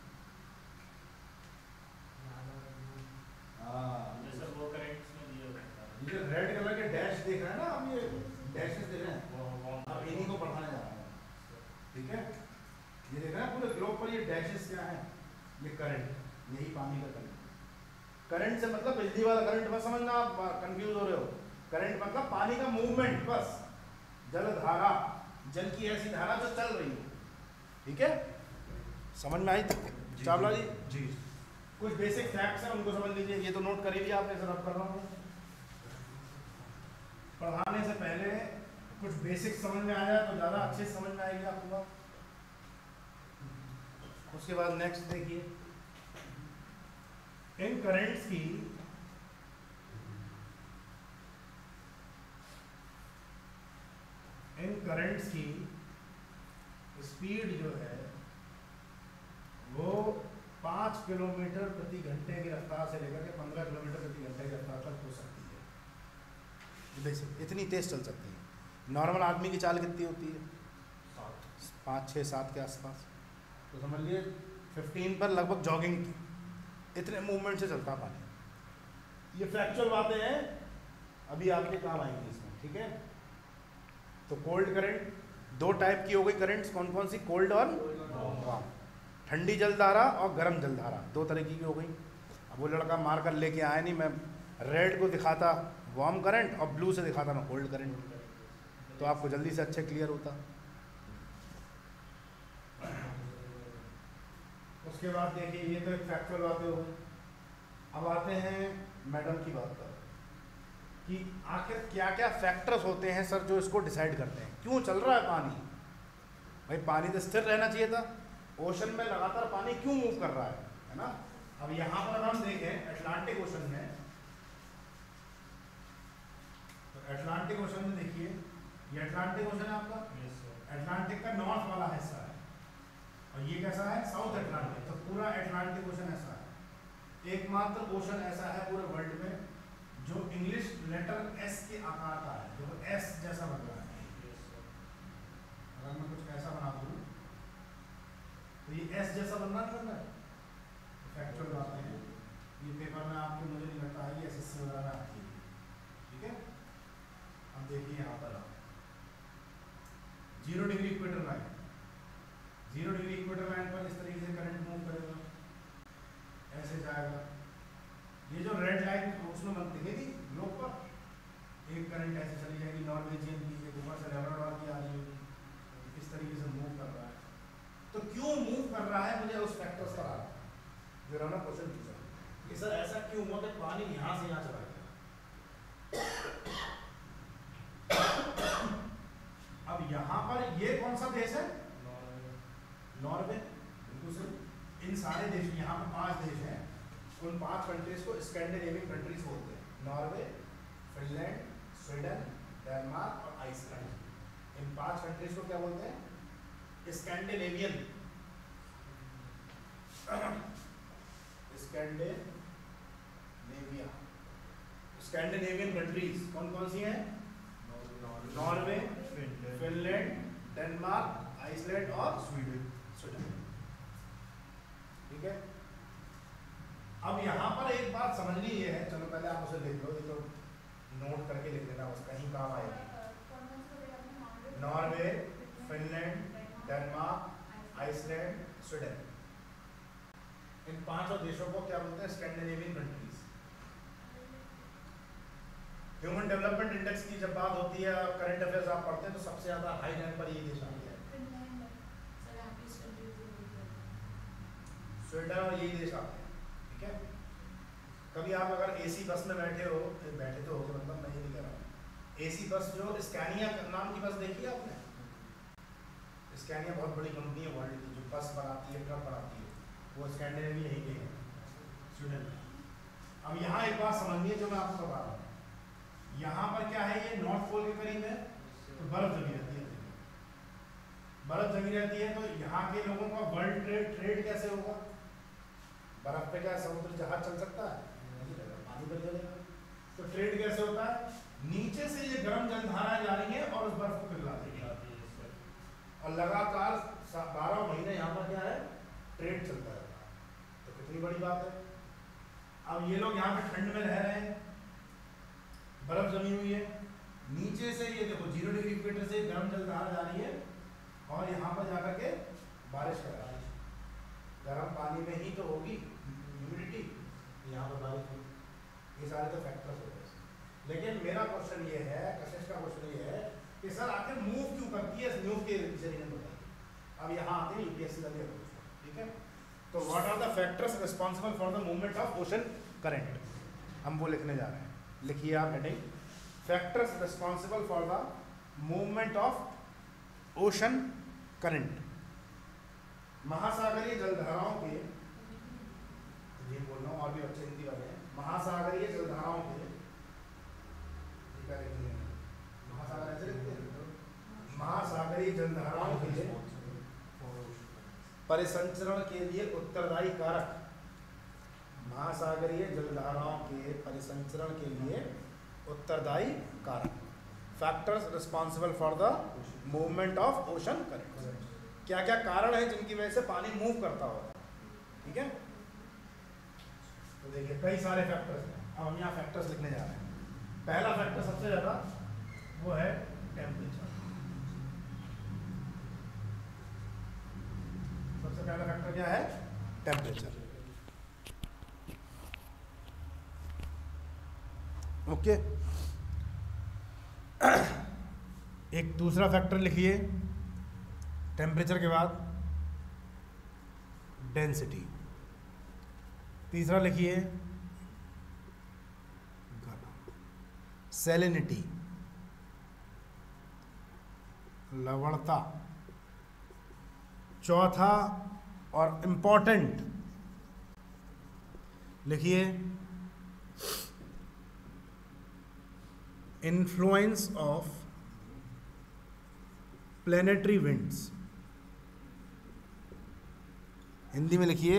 ये रेड कलर के डैश देख रहे हैं ना आप, ये डैशेस देख रहे हैं, अब इन्हीं को पढ़ाने जा रहा हूँ। ठीक है, ये देख रहे हैं पूरे ग्लोब पर ये डैशेस क्या है, ये करंट, यही पानी का करंट। करंट से मतलब बिजली वाला करंट मत समझना, आप कंफ्यूज हो रहे हो। करंट मतलब पानी का मूवमेंट, बस जल धारा, जल की ऐसी धारा जो चल रही है। ठीक है, समझ में आई चावला जी? जी। कुछ बेसिक फैक्ट्स हैं उनको समझ लीजिए, ये तो नोट कर ही लिया आपने, सर अब कर रहा हूँ। पढ़ाने से पहले कुछ बेसिक समझ में आ जाए तो ज़्यादा अच्छे से समझ में आएगी आपको। उसके बाद नेक्स्ट देखिए, इन करंट्स की इन करंट्स की स्पीड जो है वो पाँच किलोमीटर प्रति घंटे की रफ्तार से लेकर के पंद्रह किलोमीटर प्रति घंटे की रफ्तार तक हो सकती है। बेसिक इतनी तेज चल सकती है। नॉर्मल आदमी की चाल कितनी होती है? पाँच छः सात के आसपास। तो समझ लिए फिफ्टीन पर लगभग जॉगिंग की, इतने मूवमेंट से चलता पानी। ये फैक्चुअल बातें हैं, अभी आपके काम आएंगी इसमें। ठीक है, तो कोल्ड करंट दो टाइप की हो गई करंट्स, कौन कौन सी? कोल्ड और वार्म। ठंडी जलधारा और गर्म जलधारा दो तरीके की हो गई। अब वो लड़का मार कर लेके आया नहीं, मैं रेड को दिखाता वार्म करंट और ब्लू से दिखाता मैं कोल्ड करंट, तो आपको जल्दी से अच्छे क्लियर होता। उसके बाद देखिए, ये तो एक फैक्चुअल बातें हो गई। अब आते हैं मैडम की बात पर। कि आखिर क्या क्या फैक्टर्स होते हैं सर जो इसको डिसाइड करते हैं, क्यों चल रहा है पानी। भाई पानी तो स्थिर रहना चाहिए था, ओशन में लगातार पानी क्यों मूव कर रहा है, है ना। अब यहाँ पर हम देखें अटलांटिक ओशन में, तो अटलांटिक ओशन में देखिए ये अटलांटिक ओशन है आपका, यस सर। अटलांटिक का नॉर्थ वाला हिस्सा है और ये कैसा है साउथ अटलांटिक। तो पूरा अटलांटिक ओशन ऐसा है, एकमात्र ओशन ऐसा है पूरे वर्ल्ड में जो इंग्लिश लेटर एस के आकार का है, जो एस जैसा बन रहा है। Yes sir. अगर मैं कुछ ऐसा बना दूँ तो ये एस जैसा बनना नहीं बन रहा है, फैक्चुअल बातें हैं ये पेपर में आपके, मुझे नहीं लगता है ये एस एस सी वगैरह में आती है, ठीक है। अब देखिए यहाँ पर zero degree equator line, zero degree equator line पर इस तरीके से करंट मूव करेगा, ऐसे जाएगा। ये जो रेड लाइन उसमें बनती है ग्लोब पर, एक करंट ऐसे चली जाएगी नॉर्वेजियन की, एक ऊपर से लेब्राडोर की आ रही होगी, इस तरीके से मूव कर रहा है। तो क्यों मूव कर रहा है, मुझे उस फैक्टर्स पर आ रहा है जो रहा क्वेश्चन पूछा कि सर ऐसा क्यों हुआ कि पानी यहाँ से यहाँ चला गया। अब यहाँ पर ये कौन सा देश है, नॉर्वे, बिल्कुल सही। इन सारे देश, यहाँ पर पांच देश हैं, उन पांच कंट्रीज को स्कैंडिनेवियन कंट्रीज बोलते हैं, नॉर्वे, फिनलैंड, स्वीडन, डेनमार्क और आइसलैंड। इन पांच कंट्रीज को क्या बोलते हैं, स्कैंडिनेवियन, स्कैंडिनेविया, स्कैंडिनेवियन कंट्रीज कौन कौन सी हैं, नॉर्वे, फिनलैंड, डेनमार्क, आइसलैंड और स्वीडन। स्वीडन, ठीक है। अब यहाँ पर एक बात समझनी ये है, चलो पहले आप उसे लिख लो, ये तो नोट करके लिख लेना, उसका कहीं काम आएगी। Norway, Finland, Denmark, Iceland, Sweden, इन पांचों देशों को क्या बोलते हैं, Scandinavian countries. Human development index की जब बात होती है, करंट अफेयर्स आप पढ़ते हैं, तो सबसे ज्यादा हाई रैंक पर ये देश आते हैं, स्वीडन और यही देश आते हैं, ठीक है। कभी आप अगर एसी बस में बैठे हो, बैठे तो हो मतलब मैं ये नहीं कह रहा हूँ, एसी बस जो स्कैनिया नाम की बस देखी है आपने, स्कैनिया बहुत बड़ी कंपनी है वर्ल्ड की, जो बस बनाती है, ट्रक बनाती है, वो स्कैंडिनेविया यहीं के हैं, स्वीडन में। अब यहाँ एक बात समझनी है जो मैं आपको बता रहा हूँ, यहाँ पर क्या है, ये नॉर्थ पोल के करीब है, तो बर्फ जमी रहती है, बर्फ जमी रहती है, तो यहाँ के लोगों का वर्ल्ड ट्रेड ट्रेड कैसे होगा, बर्फ पे क्या समुद्र जहाज चल सकता है, पानी पर चलेगा, तो ट्रेड कैसे होता है, नीचे से ये गर्म जलधाराएं जा रही है और उस बर्फ को पिघलाती है, और लगातार बारह महीने यहाँ पर क्या है, ट्रेड चलता है, तो कितनी बड़ी बात है। अब ये लोग यहाँ पे ठंड में रह रहे हैं, बर्फ जमी हुई है, नीचे से ये देखो जीरो डिग्री इक्वेटर से गर्म जलधारा जा रही है और यहाँ पर जाकर के बारिश कर रहा है, गर्म पानी में ही तो होगी ह्यूमिडिटी, यहाँ पर बारिश होगी। ये सारे तो फैक्टर्स होते हैं, लेकिन मेरा क्वेश्चन ये है, कशिश का क्वेश्चन ये है कि सर आखिर मूव क्यों करती है, मूव के पीछे रीजन बताइए। अब यहाँ आते हैं यूपीएससी का भी, ठीक है। तो what are the factors responsible for the movement of ocean current, हम वो लिखने जा रहे हैं, लिखिए आप heading, factors responsible for the movement of ocean current. महासागरीय जलधाराओं के, ये बोल रहा हूँ और भी अच्छे हिंदी वाले हैं, महासागरीय जलधाराओं के, महासागर ऐसे लिखते हैं, महासागरीय जलधाराओं के परिसंचरण के लिए उत्तरदायी कारक, महासागरीय जलधाराओं के परिसंचरण के लिए उत्तरदायी कारक, factors responsible for the movement of ocean current. क्या क्या कारण है जिनकी वजह से पानी मूव करता होगा, ठीक है। तो देखिए कई सारे फैक्टर्स हैं, अब हम यहाँ फैक्टर्स लिखने जा रहे हैं। पहला फैक्टर सबसे ज़्यादा वो है टेम्परेचर, सबसे पहला फैक्टर क्या है, टेम्परेचर, ओके। एक दूसरा फैक्टर लिखिए टेम्परेचर के बाद, डेंसिटी। तीसरा लिखिए सैलिनिटी, लवणता। चौथा और इम्पोर्टेंट लिखिए, influence of planetary winds. Hindi में लिखिए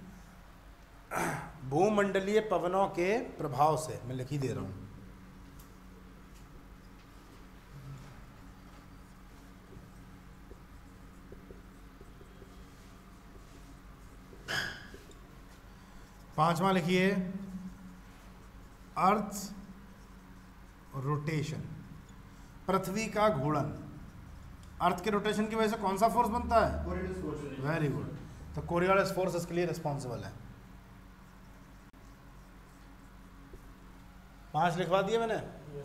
भूमंडलीय पवनों के प्रभाव से। मैं लिख ही दे रहा हूं। पांचवा लिखिए अर्थ रोटेशन, पृथ्वी का घूर्णन। अर्थ के रोटेशन की वजह से कौन सा फोर्स बनता है? Very good. तो कोरियोलिस फोर्स इसके लिए रिस्पॉन्सिबल है। पांच लिखवा दिए मैंने।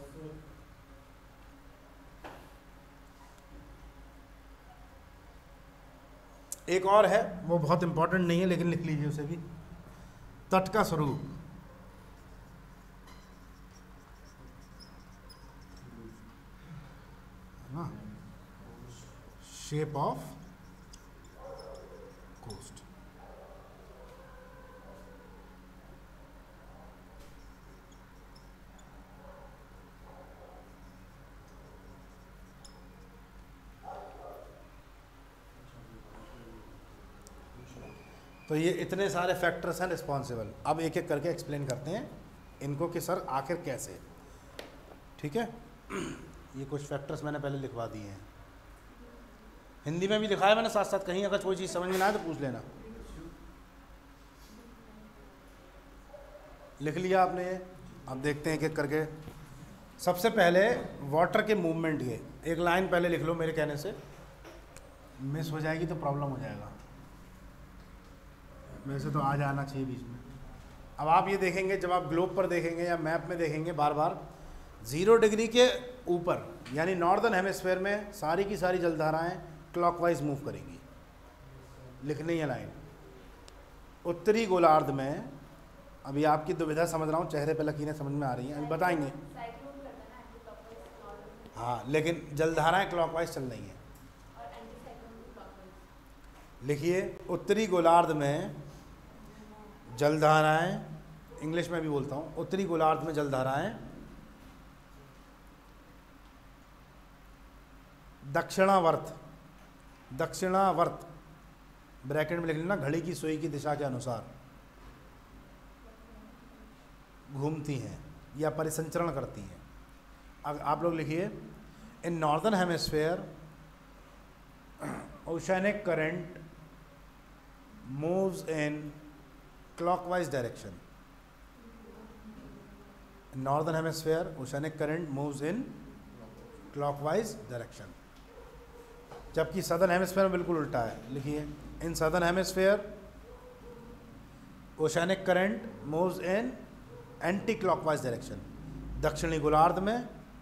एक और है, वो बहुत इंपॉर्टेंट नहीं है लेकिन लिख लीजिए उसे भी। तट का स्वरूप, शेप ऑफ कोस्ट। तो ये इतने सारे फैक्टर्स हैं रिस्पॉन्सिबल। अब एक एक करके एक्सप्लेन करते हैं इनको कि सर आखिर कैसे। ठीक है, ये कुछ फैक्टर्स मैंने पहले लिखवा दिए हैं, हिंदी में भी लिखा है मैंने साथ साथ। कहीं अगर कोई चीज़ समझ में ना आए तो पूछ लेना। लिख लिया आपने ये? अब देखते हैं एक एक करके। सबसे पहले वाटर के मूवमेंट के एक लाइन पहले लिख लो, मेरे कहने से मिस हो जाएगी तो प्रॉब्लम हो जाएगा। वैसे तो आ जाना चाहिए बीच में। अब आप ये देखेंगे, जब आप ग्लोब पर देखेंगे या मैप में देखेंगे बार बार, ज़ीरो डिग्री के ऊपर यानी नॉर्दर्न हेमिस्फेयर में सारी की सारी जलधाराएं क्लॉकवाइज मूव करेंगी। लिखनी है लाइन। उत्तरी गोलार्ध में, अभी आपकी दुविधा समझ रहा हूँ, चेहरे पे लकीरें समझ में आ रही हैं, अभी बताएंगे। हाँ, लेकिन जलधाराएं क्लॉकवाइज चल रही हैं। लिखिए उत्तरी गोलार्ध में जलधाराएं, इंग्लिश में भी बोलता हूँ, उत्तरी गोलार्ध में जलधाराएं दक्षिणावर्त, दक्षिणावर्त ब्रैकेट में लिख लेना, घड़ी की सुई की दिशा के अनुसार घूमती हैं या परिसंचरण करती हैं। अब आप लोग लिखिए in northern hemisphere oceanic current moves in clockwise direction. In northern hemisphere, oceanic current moves in clockwise direction. जबकि southern hemisphere में बिल्कुल उल्टा है। लिखिए in southern hemisphere, oceanic current moves in anti-clockwise direction. दक्षिणी गोलार्ध में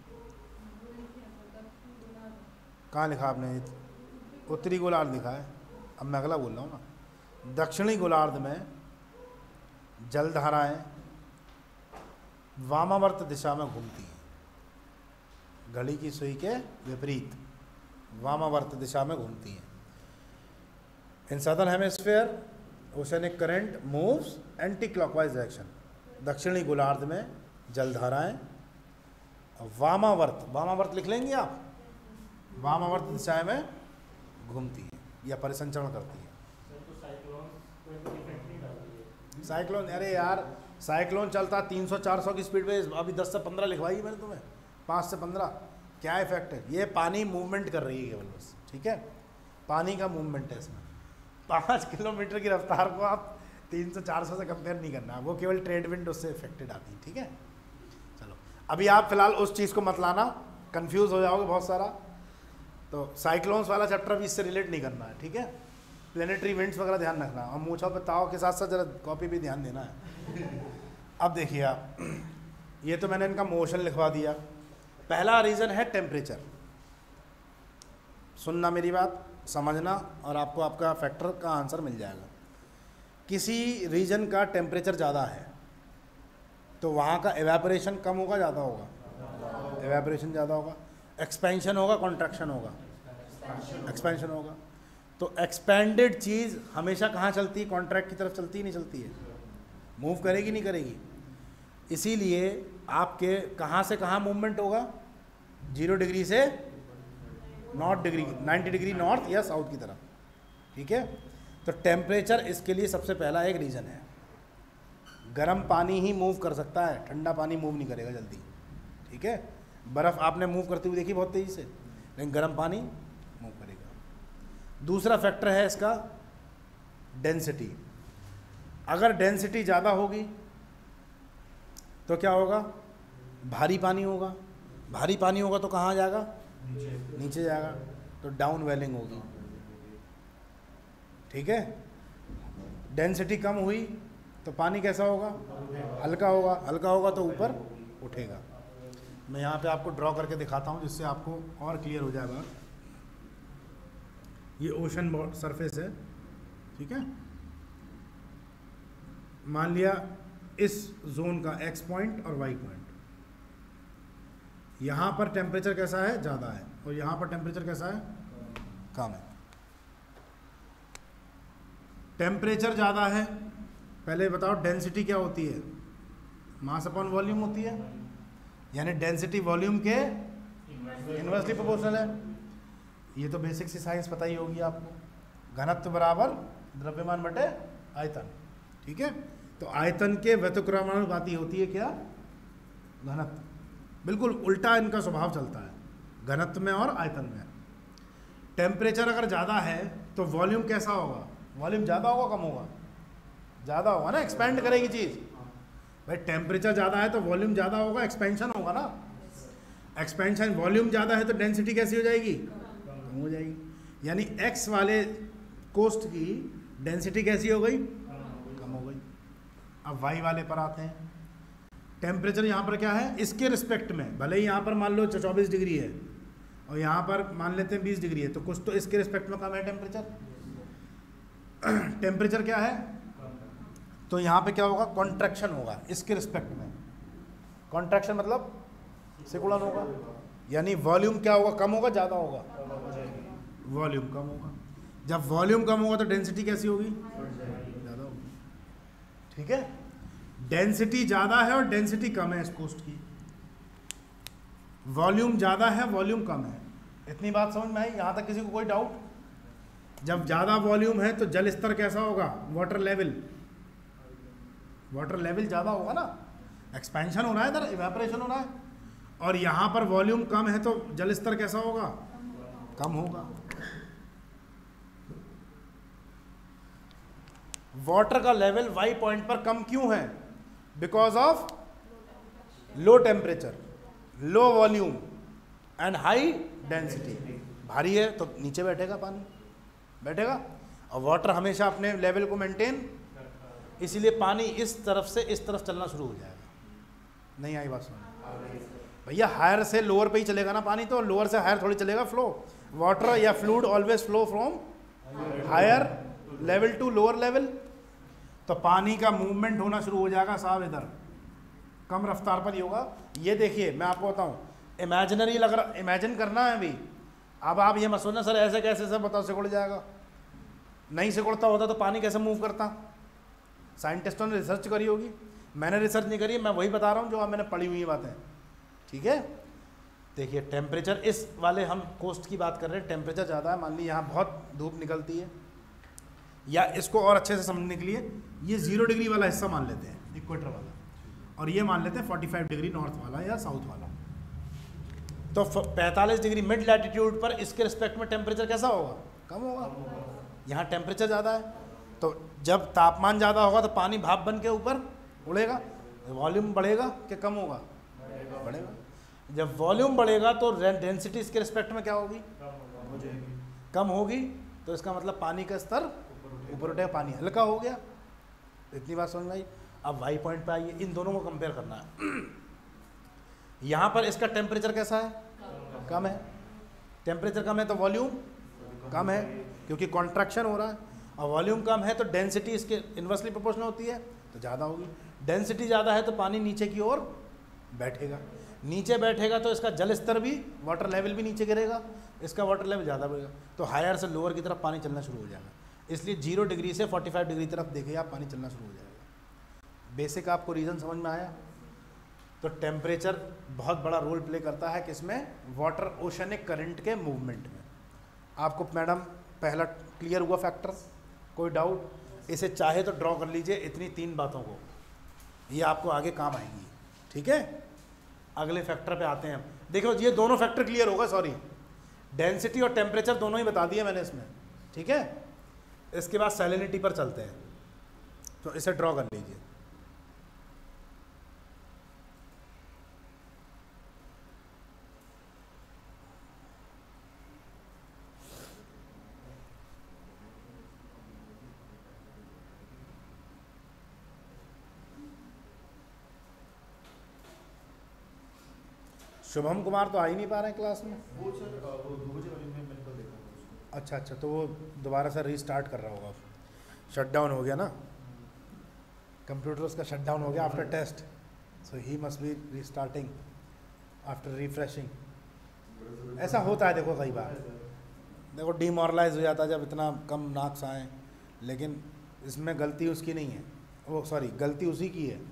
कहाँ लिखा आपने? उत्तरी गोलार्ध लिखा है। अब मैं अगला बोल रहा हूँ ना। दक्षिणी गोलार्ध में जलधाराएं वामावर्त दिशा में घूमती हैं, घड़ी की सुई के विपरीत वामावर्त दिशा में घूमती हैं। In southern hemisphere oceanic current moves anti clockwise direction. दक्षिणी गोलार्ध में जलधाराएं वामावर्त, वामावर्त लिख लेंगे आप, वामावर्त दिशा में घूमती हैं या परिसंचरण करती हैं। साइक्लोन, अरे यार साइक्लोन चलता तीन सौ चार सौ की स्पीड पे, अभी दस से पंद्रह लिखवाई मैंने तुम्हें, पाँच से पंद्रह। क्या इफेक्ट है? ये पानी मूवमेंट कर रही है केवल बस। ठीक है, पानी का मूवमेंट है इसमें। पाँच किलोमीटर की रफ्तार को आप तीन सौ चार सौ से कंपेयर नहीं करना, वो केवल ट्रेड विंड उससे इफेक्टेड आती है। ठीक है, चलो अभी आप फिलहाल उस चीज़ को मत लाना, कन्फ्यूज़ हो जाओगे बहुत सारा। तो साइक्लोन्स वाला चैप्टर भी इससे रिलेट नहीं करना है। ठीक है, प्लेनेटरी विंड्स वगैरह ध्यान रखना, और मूछों पे ताव के साथ साथ जरा कॉपी भी ध्यान देना है। अब देखिए आप, ये तो मैंने इनका मोशन लिखवा दिया। पहला रीज़न है टेम्परेचर। सुनना मेरी बात, समझना, और आपको आपका फैक्टर का आंसर मिल जाएगा। किसी रीजन का टेम्परेचर ज़्यादा है तो वहाँ का एवेपोरेशन कम होगा ज़्यादा होगा? एवेपोरेशन ज़्यादा होगा। एक्सपेंशन होगा, कॉन्ट्रैक्शन होगा, एक्सपेंशन होगा। तो एक्सपेंडेड चीज़ हमेशा कहाँ चलती है? कॉन्ट्रैक्ट की तरफ चलती ही नहीं चलती है, मूव करेगी नहीं करेगी। इसीलिए आपके कहाँ से कहाँ मूवमेंट होगा? जीरो डिग्री से north degree, ninety degree north या साउथ की तरफ, ठीक है। तो टेम्परेचर इसके लिए सबसे पहला एक रीज़न है। गर्म पानी ही मूव कर सकता है, ठंडा पानी मूव नहीं करेगा जल्दी, ठीक है। बर्फ़ आपने मूव करती हुई देखी बहुत तेज़ी से, लेकिन गर्म पानी मूव करेगा। दूसरा फैक्टर है इसका डेंसिटी। अगर डेंसिटी ज़्यादा होगी तो क्या होगा? भारी पानी होगा। भारी पानी होगा तो कहाँ जाएगा? नीचे जाएगा, तो डाउन वेलिंग होगी, ठीक है। डेंसिटी कम हुई तो पानी कैसा होगा? हल्का होगा। हल्का होगा तो ऊपर उठेगा। मैं यहाँ पे आपको ड्रॉ करके दिखाता हूँ जिससे आपको और क्लियर हो जाएगा। ये ओशन सरफेस है, ठीक है। मान लिया इस जोन का एक्स पॉइंट और वाई पॉइंट, यहाँ पर टेम्परेचर कैसा है? ज़्यादा है, और यहाँ पर टेम्परेचर कैसा है? कम है। टेम्परेचर ज़्यादा है, पहले बताओ डेंसिटी क्या होती है? मास अपॉन वॉल्यूम होती है, यानी डेंसिटी वॉल्यूम के इन्वर्सली प्रोपोर्शनल है। ये तो बेसिक सी साइंस पता ही होगी आपको। घनत्व बराबर द्रव्यमान बटे आयतन, ठीक है। तो आयतन के व्यतिक्रमानुपाती होती है क्या? घनत्व। बिल्कुल उल्टा इनका स्वभाव चलता है, घनत्व में और आयतन में। टेम्परेचर अगर ज़्यादा है तो वॉल्यूम कैसा होगा? वॉल्यूम ज़्यादा होगा कम होगा? ज़्यादा होगा ना, एक्सपेंड करेगी चीज़। भाई टेम्परेचर ज़्यादा है तो वॉल्यूम ज़्यादा होगा, एक्सपेंशन होगा ना। एक्सपेंशन, वॉल्यूम ज़्यादा है तो डेंसिटी कैसी हो जाएगी? कम हो जाएगी। यानी एक्स वाले कोस्ट की डेंसिटी कैसी हो गई? कम हो गई। अब वाई वाले पर आते हैं। टेम्परेचर यहाँ पर क्या है? इसके रिस्पेक्ट में, भले ही यहाँ पर मान लो चौबीस डिग्री है और यहाँ पर मान लेते हैं बीस डिग्री है, तो कुछ तो इसके रिस्पेक्ट में कम है टेम्परेचर। टेम्परेचर क्या है? तो यहाँ पे क्या होगा? कॉन्ट्रैक्शन होगा इसके रिस्पेक्ट में। कॉन्ट्रैक्शन मतलब सिकुड़न होगा, यानी वॉल्यूम क्या होगा? कम होगा, ज़्यादा होगा? वॉल्यूम कम होगा। जब वॉल्यूम कम होगा तो डेंसिटी कैसी होगी? ज़्यादा होगी, ठीक है। डेंसिटी ज़्यादा है और डेंसिटी कम है इस कोस्ट की। वॉल्यूम ज़्यादा है, वॉल्यूम कम है। इतनी बात समझ में आई? यहाँ तक किसी को कोई डाउट? जब ज़्यादा वॉल्यूम है तो जल स्तर कैसा होगा? वाटर लेवल, वाटर लेवल ज़्यादा होगा ना, एक्सपेंशन हो रहा है, इधर इवेपोरेशन हो रहा है। और यहाँ पर वॉल्यूम कम है तो जल स्तर कैसा होगा? कम होगा। वाटर का लेवल वाई पॉइंट पर कम क्यों है? Because of low temperature, low volume and high density. भारी है तो नीचे बैठेगा, पानी बैठेगा, और वाटर हमेशा अपने लेवल को मेंटेन, इसीलिए पानी इस तरफ से इस तरफ चलना शुरू हो जाएगा। नहीं आई बात समझ? भैया हायर से लोअर पे ही चलेगा ना पानी, तो लोअर से हायर थोड़ी चलेगा फ्लो। वाटर या fluid always flow from higher level to lower level. तो पानी का मूवमेंट होना शुरू हो जाएगा साहब, इधर कम रफ्तार पर ही होगा। ये देखिए मैं आपको बताऊं, इमेजिनरी लग रहा, इमेजिन करना है अभी। अब आप ये मत सोचना सर ऐसे कैसे, सब बताओ सिकुड़ जाएगा। नहीं सिकुड़ता होता तो पानी कैसे मूव करता? साइंटिस्टों ने रिसर्च करी होगी, मैंने रिसर्च नहीं करी, मैं वही बता रहा हूँ जो आप मैंने पढ़ी हुई बातें, ठीक है। देखिए टेम्परेचर इस वाले हम कोस्ट की बात कर रहे हैं, टेम्परेचर ज़्यादा है, मान ली यहाँ बहुत धूप निकलती है, या इसको और अच्छे से समझने के लिए ये जीरो डिग्री वाला हिस्सा मान लेते हैं, इक्वेटर वाला, और ये मान लेते हैं फोर्टी फाइव डिग्री नॉर्थ वाला या साउथ वाला। तो पैंतालीस डिग्री मिड लैटिट्यूड पर इसके रिस्पेक्ट में टेम्परेचर कैसा होगा? कम होगा। यहाँ टेम्परेचर ज़्यादा है, तो जब तापमान ज़्यादा होगा तो पानी भाप बन के ऊपर उड़ेगा, वॉल्यूम बढ़ेगा कि कम होगा? बढ़ेगा। जब वॉल्यूम बढ़ेगा तो डेंसिटी इसके रिस्पेक्ट में क्या होगी? कम होगी। तो इसका मतलब पानी का स्तर ऊपर उठेगा, पानी हल्का हो गया। इतनी बात समझ में आई? अब वाई पॉइंट पे आइए, इन दोनों को कंपेयर करना है। यहाँ पर इसका टेम्परेचर कैसा है? कम है। टेम्परेचर कम है तो वॉल्यूम कम है, क्योंकि कॉन्ट्रैक्शन हो रहा है, और वॉल्यूम कम है तो डेंसिटी इसके इन्वर्सली प्रोपोर्शनल होती है तो ज़्यादा होगी। डेंसिटी ज़्यादा है तो पानी नीचे की ओर बैठेगा। नीचे बैठेगा तो इसका जल स्तर भी, वाटर लेवल भी नीचे गिरेगा, इसका वाटर लेवल ज़्यादा बढ़ेगा, तो हायर से लोअर की तरफ पानी चलना शुरू हो जाएगा। इसलिए जीरो डिग्री से पैंतालीस डिग्री तरफ देखिए आप, पानी चलना शुरू हो जाएगा। बेसिक आपको रीज़न समझ में आया? तो टेम्परेचर बहुत बड़ा रोल प्ले करता है किसमें? वाटर ओशनिक करंट के मूवमेंट में। आपको मैडम पहला क्लियर हुआ फैक्टर? कोई डाउट? इसे चाहे तो ड्रॉ कर लीजिए इतनी तीन बातों को, ये आपको आगे काम आएंगी। ठीक है, अगले फैक्टर पे आते हैं हम। देखो ये दोनों फैक्टर क्लियर होगा, सॉरी डेंसिटी और टेम्परेचर दोनों ही बता दिए मैंने इसमें। ठीक है, इसके बाद सैलिनिटी पर चलते हैं, तो इसे ड्रॉ कर लीजिए। शुभम कुमार तो आ ही नहीं पा रहे हैं क्लास में। वो सर अ, वो दो बजे वाली में मैंने कल देखा था उसको। अच्छा अच्छा, तो वो दोबारा से रीस्टार्ट कर रहा होगा, शट डाउन हो गया ना कंप्यूटर, उसका शट डाउन हो गया after test, so he must be restarting after refreshing. ऐसा होता है, देखो कई बार देखो डीमोरलाइज हो जाता है जब इतना कम मार्क्स आए, लेकिन इसमें गलती उसकी नहीं है, वो सॉरी गलती उसी की है।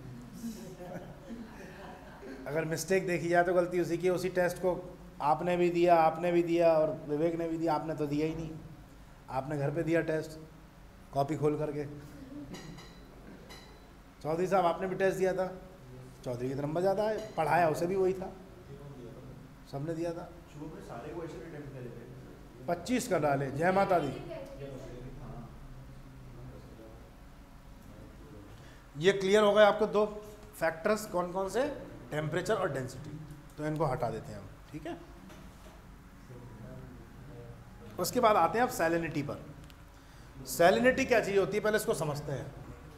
अगर मिस्टेक देखी जाए तो गलती उसी की है। उसी टेस्ट को आपने भी दिया, आपने भी दिया और विवेक ने भी दिया, आपने तो दिया ही नहीं, आपने घर पे दिया टेस्ट कॉपी खोल करके। चौधरी साहब आपने भी टेस्ट दिया था, चौधरी की तरफ नंबर ज़्यादा है, पढ़ाया उसे भी वही था, सबने दिया था। शुरू में सारे क्वेश्चन अटेम्प्ट करे थे, पच्चीस का डाले, जय माता दी। ये क्लियर हो गए आपको दो फैक्टर्स कौन कौन से? टेम्परेचर और डेंसिटी। तो इनको हटा देते हैं हम, ठीक है। उसके बाद आते हैं अब सैलिनिटी पर। सैलिनिटी क्या चीज़ होती है पहले इसको समझते हैं,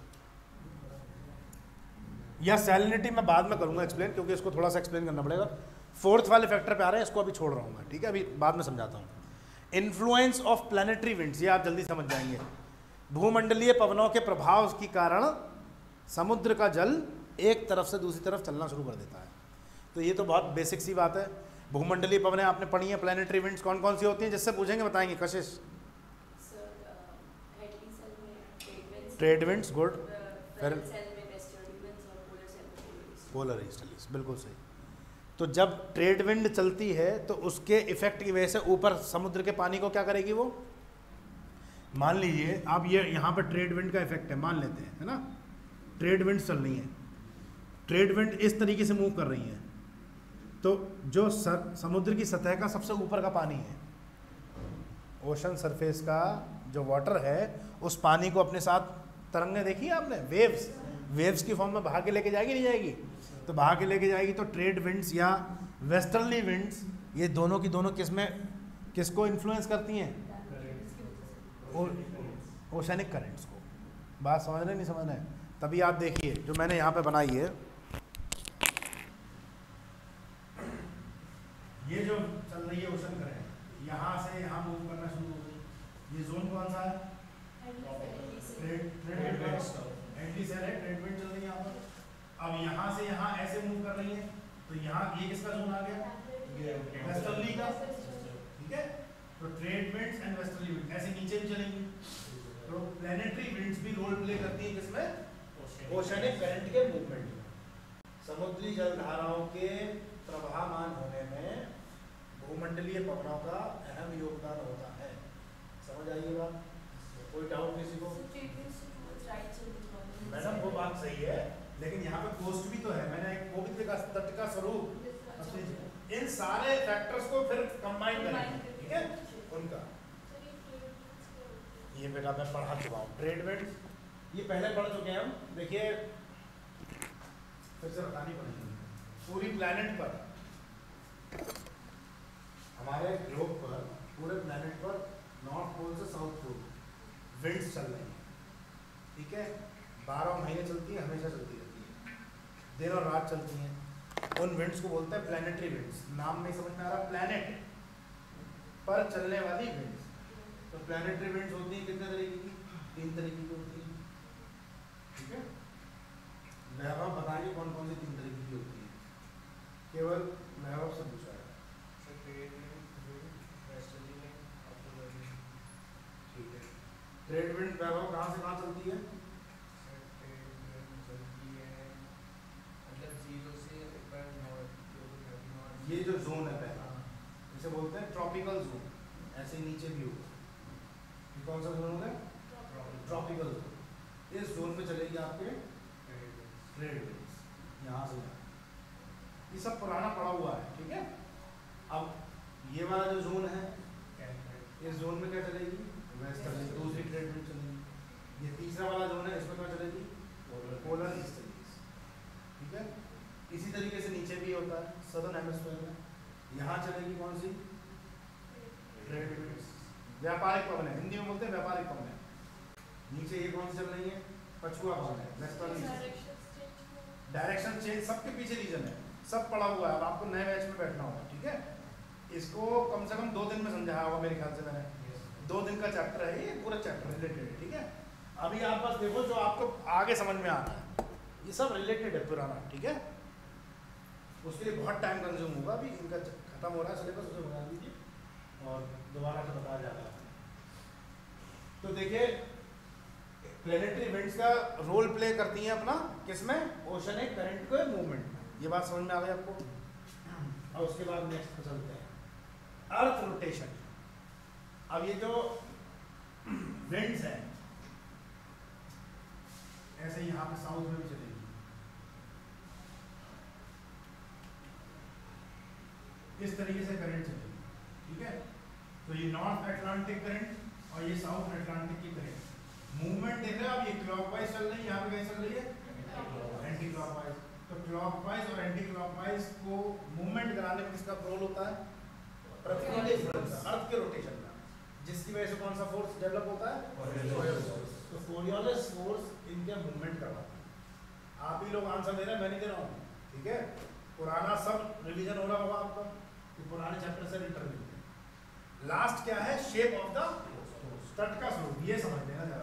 या सैलिनिटी मैं बाद में करूंगा एक्सप्लेन, क्योंकि इसको थोड़ा सा एक्सप्लेन करना पड़ेगा। फोर्थ वाले फैक्टर पे आ रहे हैं, इसको अभी छोड़ रहा हूँ मैं, ठीक है, अभी बाद में समझाता हूँ। इन्फ्लुएंस ऑफ प्लैनेटरी विंड्स, ये आप जल्दी समझ जाएंगे। भूमंडलीय पवनों के प्रभाव के कारण समुद्र का जल एक तरफ से दूसरी तरफ चलना शुरू कर देता है। तो ये तो बहुत बेसिक सी बात है। भूमंडलीय पवनें आपने पढ़ी हैं, प्लैनेटरी विंड्स कौन कौन सी होती हैं, जिससे पूछेंगे बताएंगे Kashish. Trade winds, good, polar easterlies, बिल्कुल सही। तो जब ट्रेड विंड चलती है तो उसके इफेक्ट की वजह से ऊपर समुद्र के पानी को क्या करेगी वो, मान लीजिए अब ये यहाँ पर ट्रेड विंड का इफेक्ट है, मान लेते हैं, है ना, ट्रेड विंड चल रही हैं, ट्रेड विंड इस तरीके से मूव कर रही हैं, तो जो सर, समुद्र की सतह का सबसे ऊपर का पानी है, ओशन सरफेस का जो वाटर है, उस पानी को अपने साथ तरंगें देखी है आपने, वेव्स, वेव्स की फॉर्म में बहा के लेके जाएगी नहीं जाएगी, तो बहा के लेके जाएगी। तो ट्रेड विंड्स या वेस्टर्ली विंड्स, ये दोनों की दोनों किस में किसको इन्फ्लुएंस करती हैं, ओशनिक करंट्स को। बात समझ रहे नहीं समझ रहे? तभी आप देखिए जो मैंने यहाँ पे बनाई है, ये जो चल रही है ओशन करंट, यहाँ से यहाँ मूव करना शुरू हो गई। ये जोन कौन सा है? ट्रेड ट्रेड एंटी सेल है, ट्रेड विंड चल रही है यहाँ पर। अब यहाँ से यहाँ ऐसे मूव कर रही है, तो यहाँ ये किसका जोन आ गया? वेस्टर्ली का, ठीक है। तो trade winds and westerly wind ऐसे नीचे भी चलेंगी। तो प्लैनेटरी विंड्स भी रोल प्ले करती है किसमें? ओशनिक करंट के मूवमेंट में। समुद्री जलधाराओं के प्रवाहमान होने में भूमंडलीय पवनों का अहम योगदान होता है। समझ आइए बात? कोई डाउट किसी को? मैडम वो बात सही है, लेकिन यहाँ पे कोस्ट भी तो है। मैंने एक वो भी देखा, तट का स्वरूप, इन सारे फैक्टर्स को फिर कंबाइन करेंगे, ठीक है, उनका। ये बेटा मैं पढ़ा चुका हूँ, ट्रेड विंड्स ये पहले पढ़ चुके हैं हम। देखिए फिर से बतानी पड़ेगी। पूरी प्लैनेट पर, हमारे ग्लोब पर, पूरे प्लैनेट पर नॉर्थ पोल से साउथ पोल विंड्स चल रही हैं, ठीक है। बारह महीने चलती है, हमेशा चलती रहती है, दिन और रात चलती हैं। उन विंड्स को बोलते हैं प्लैनेटरी विंड्स। नाम में समझ में आ रहा, प्लैनेट पर चलने वाली विंड्स। तो प्लैनेटरी विंड्स होती हैं कितने तरीके की? तीन तरीके की होती है, ठीक है। अब बताइए कौन कौन सी तीन तरीके की होती है। केवल ट्रेड विंड वैभव कहाँ से कहाँ चलती है? चलती है मतलब जीरो से ऊपर नॉर्थ। ये जो जोन है पहला, इसे बोलते हैं ट्रॉपिकल जोन। ऐसे ही नीचे भी होगा। ये कौन सा जोन होगा? Tropical zone. इस जोन में चलेगी आपके ट्रेड विंड्स, यहाँ से यहाँ। ये सब पुराना पड़ा हुआ है, ठीक है। अब ये वाला जो जोन है, इस जोन में क्या चलेगी? वेस्टर्न, दूसरी ट्रेड विंड चलेगी। ये तीसरा वाला जोन है, इसमें क्या चलेगी? पोलर ईस्टर्लीज, ठीक है। इसी तरीके से नीचे भी होता है सदर्न हेमिस्फीयर में। यहाँ चलेगी कौन सी? ट्रेड विंड्स, व्यापारिक पवन है, हिंदी में बोलते हैं व्यापारिक पवन है। नीचे ये कौन सी चल रही है? पछुआ पवन है, वेस्टर्न। डायरेक्शन चेंज, सबके पीछे रीजन है, सब पड़ा हुआ है। अब आपको नए बैच में बैठना होगा, ठीक है। इसको कम से कम दो दिन में समझाया होगा मेरे ख्याल से मैंने। दो दिन का चैप्टर है ये, पूरा चैप्टर रिलेटेड है, ठीक है। अभी आप बस देखो जो आपको आगे समझ में आ रहा है, ये सब रिलेटेड है पुराना, ठीक है। उसके लिए बहुत टाइम कंज्यूम होगा। अभी इनका खत्म हो रहा है सिलेबस, उसे बना दीजिए और दोबारा से बताया जा रहा है। तो देखिए प्लेनेटरी विंड्स का रोल प्ले करती हैं अपना किसमें? ओशनिक करंट के मूवमेंट में। ये बात समझ में आ गई आपको? और उसके बाद नेक्स्ट पे चलते हैं, अर्थ रोटेशन। अब ये जो विंड्स हैं ऐसे यहाँ पे साउथ में भी चलेगी, इस तरीके से करंट चलेगी, ठीक है। तो ये नॉर्थ अटलांटिक करंट और ये साउथ अटलांटिक की करंट मूवमेंट देख रहे हो आप। ये क्लॉकवाइज चल रही है, यहाँ पे कैसे चल रही है? Anti clockwise. तो क्लॉकवाइज और एंटी क्लॉकवाइज को मूवमेंट कराने में किसका रोल होता है? पृथ्वी के अर्थ के रोटेशन का, जिसकी वजह से कौन सा फोर्स डेवलप होता है? तो कोरियोलिस फोर्स इनके मूवमेंट करवाता है। आप ही लोग आंसर दे रहे हैं, मैं नहीं दे रहा हूँ, ठीक है। पुराना सब रिवीजन हो रहा होगा आपका, तो पुराने चैप्टर से इंटरव्यू। लास्ट क्या है? शेप ऑफ द तट का स्वरूप। ये समझ लेना जरा,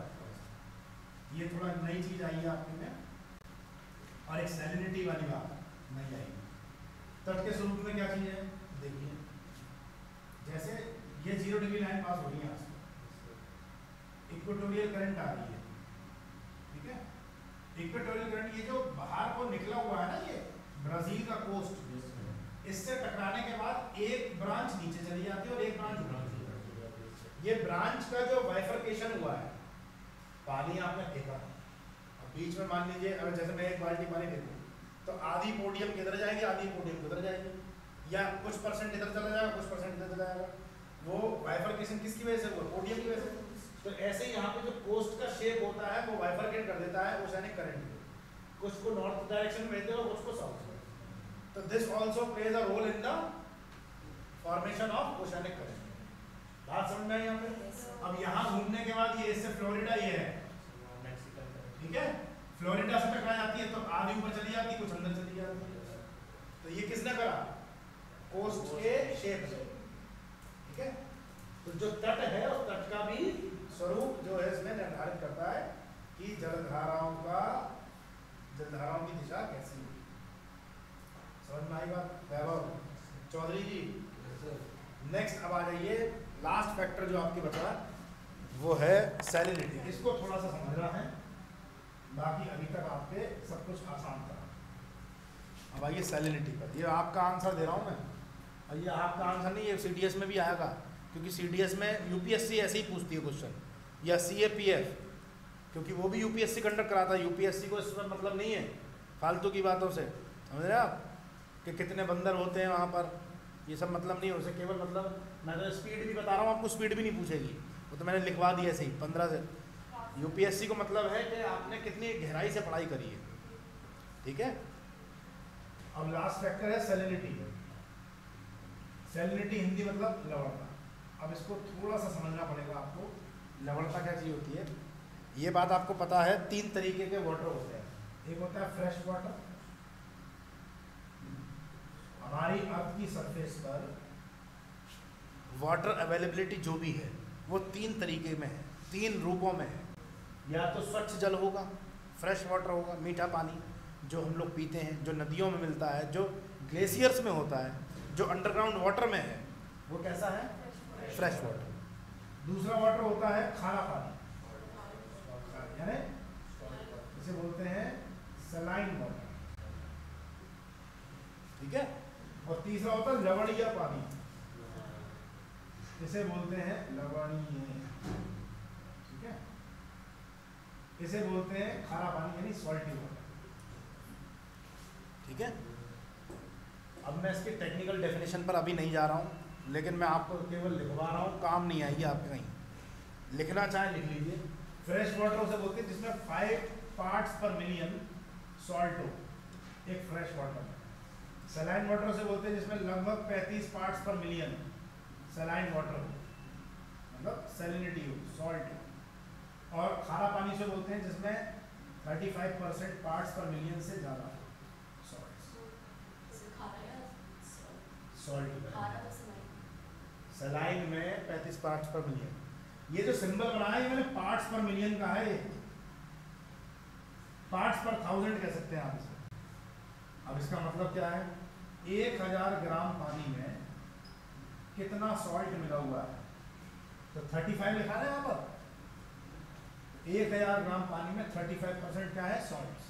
ये थोड़ा नई चीज आई है आपके में, और एक सैलिनिटी वाली बात नहीं आई। तट के स्वरूप में क्या चीज है? देखिए जैसे ये जीरो डिग्री लाइन पास हो रही है, इक्वेटोरियल करंट आ रही है, ठीक है। इक्वेटोरियल करंट ये जो बाहर को निकला हुआ है ना, ये ब्राजील का कोस्ट, इससे टकराने के बाद एक ब्रांच नीचे चली जाती है और एक ब्रांच ऊपर चली जाती है। ये ब्रांच का जो बाइफरकेशन हुआ है, पानी आपने फेंका, अब बीच में मान लीजिए अगर जैसे मैं एक बाल्टी पानी फेंकूं तो आधी पोडियम किधर जाएगी, आधी पोडियम किधर जाएगी, या कुछ परसेंट इधर चला जाएगा, कुछ परसेंट इधर चला जाएगा। वो बाइफरकेशन किसकी वजह से हुआ? पोडियम की वजह से। तो ऐसे ही यहाँ पे जो कोस्ट का शेप होता है वो बाइफरकेट कर देता है ओशनिक करंट को, कुछ को नॉर्थ डायरेक्शन में भेज देगा, कुछ को साउथ में। तो this also plays a role in the formation of oceanic current. बात समझ में आई यहाँ पे? अब यहाँ घूमने के बाद ये इससे फ्लोरिडा ये है, ठीक है। फ्लोरिडा से टकरा जाती है तो आधी ऊपर चली जाती है, कुछ अंदर चली जाती है। तो ये किसने करा? कोस्ट के शेप से, ठीक है। तो जो तट है उस तट का भी स्वरूप जो है इसमें निर्धारित करता है कि जलधाराओं का जलधाराओं की दिशा कैसी है। समझ में आई बात? वैभव चौधरी जी, नेक्स्ट अब आ जाइए, लास्ट फैक्टर जो आपकी बचा वो है सैलिनिटी। इसको थोड़ा सा समझना है, बाकी अभी तक आपके सब कुछ आसान था। अब आइए सैलिनिटी पर। ये आपका आंसर दे रहा हूँ मैं, और ये आपका आंसर नहीं, ये सीडीएस में भी आएगा, क्योंकि सीडीएस में यूपीएससी ऐसे ही पूछती है क्वेश्चन, या सीएपीएफ, क्योंकि वो भी यूपीएससी कंडक्ट कराता है। यूपीएससी को इसमें मतलब नहीं है फालतू की बातों से, समझ रहे आप, कि कितने बंदर होते हैं वहाँ पर, ये सब मतलब नहीं है उसे। केवल मतलब मैं तो स्पीड भी बता रहा हूँ आपको, स्पीड भी नहीं पूछेगी, वो तो मैंने लिखवा दिया ऐसे ही पंद्रह से। यूपीएससी को मतलब है कि आपने कितनी गहराई से पढ़ाई करी है, ठीक है। अब लास्ट फैक्टर है सैलिनिटी। सैलिनिटी हिंदी मतलब लवणता। अब इसको थोड़ा सा समझना पड़ेगा आपको, लवणता क्या चीज़ होती है। ये बात आपको पता है, तीन तरीके के वाटर होते हैं। एक होता है फ्रेश वाटर, हमारी अर्थ की सरफेस पर वाटर अवेलेबिलिटी जो भी है वो तीन तरीके में है, तीन रूपों में है। या तो स्वच्छ जल होगा, फ्रेश वाटर होगा, मीठा पानी जो हम लोग पीते हैं, जो नदियों में मिलता है, जो ग्लेशियर्स में होता है, जो अंडरग्राउंड वाटर में है, वो कैसा है? Fresh water. दूसरा वाटर होता है खारा पानी, और तीसरा होता है लवणीय पानी, इसे बोलते हैं लवणीय, ठीक है। इसे बोलते हैं खारा पानी यानी सॉल्टी वाटर, ठीक है। अब मैं इसकी टेक्निकल डेफिनेशन पर अभी नहीं जा रहा हूँ, लेकिन मैं आपको केवल लिखवा रहा हूँ, काम नहीं आएगी आपके कहीं। लिखना चाहे लिख लीजिए। फ्रेश वाटर उसे बोलते हैं जिसमें five parts per million salt हो, एक फ्रेश वाटर में। सलाइन वाटर से बोलते हैं जिसमें लगभग पैंतीस parts per million saline water हो, मतलब सैलिनिटी हो, सॉल्ट हो। और खारा पानी से बोलते हैं जिसमें पैंतीस परसेंट पार्ट्स पर मिलियन से ज़्यादा हो, सॉल्ट। सलाइन में पैंतीस पार्ट्स पर मिलियन। ये जो सिंबल बना है ये मैंने पार्ट्स पर मिलियन का है, पार्ट्स पर थाउजेंड कह सकते हैं आप इसे। अब इसका मतलब क्या है, एक हजार ग्राम पानी में कितना सॉल्ट मिला हुआ है, तो पैंतीस लिखा है यहाँ पर। एक हजार ग्राम पानी में पैंतीस परसेंट क्या है, सॉल्ट।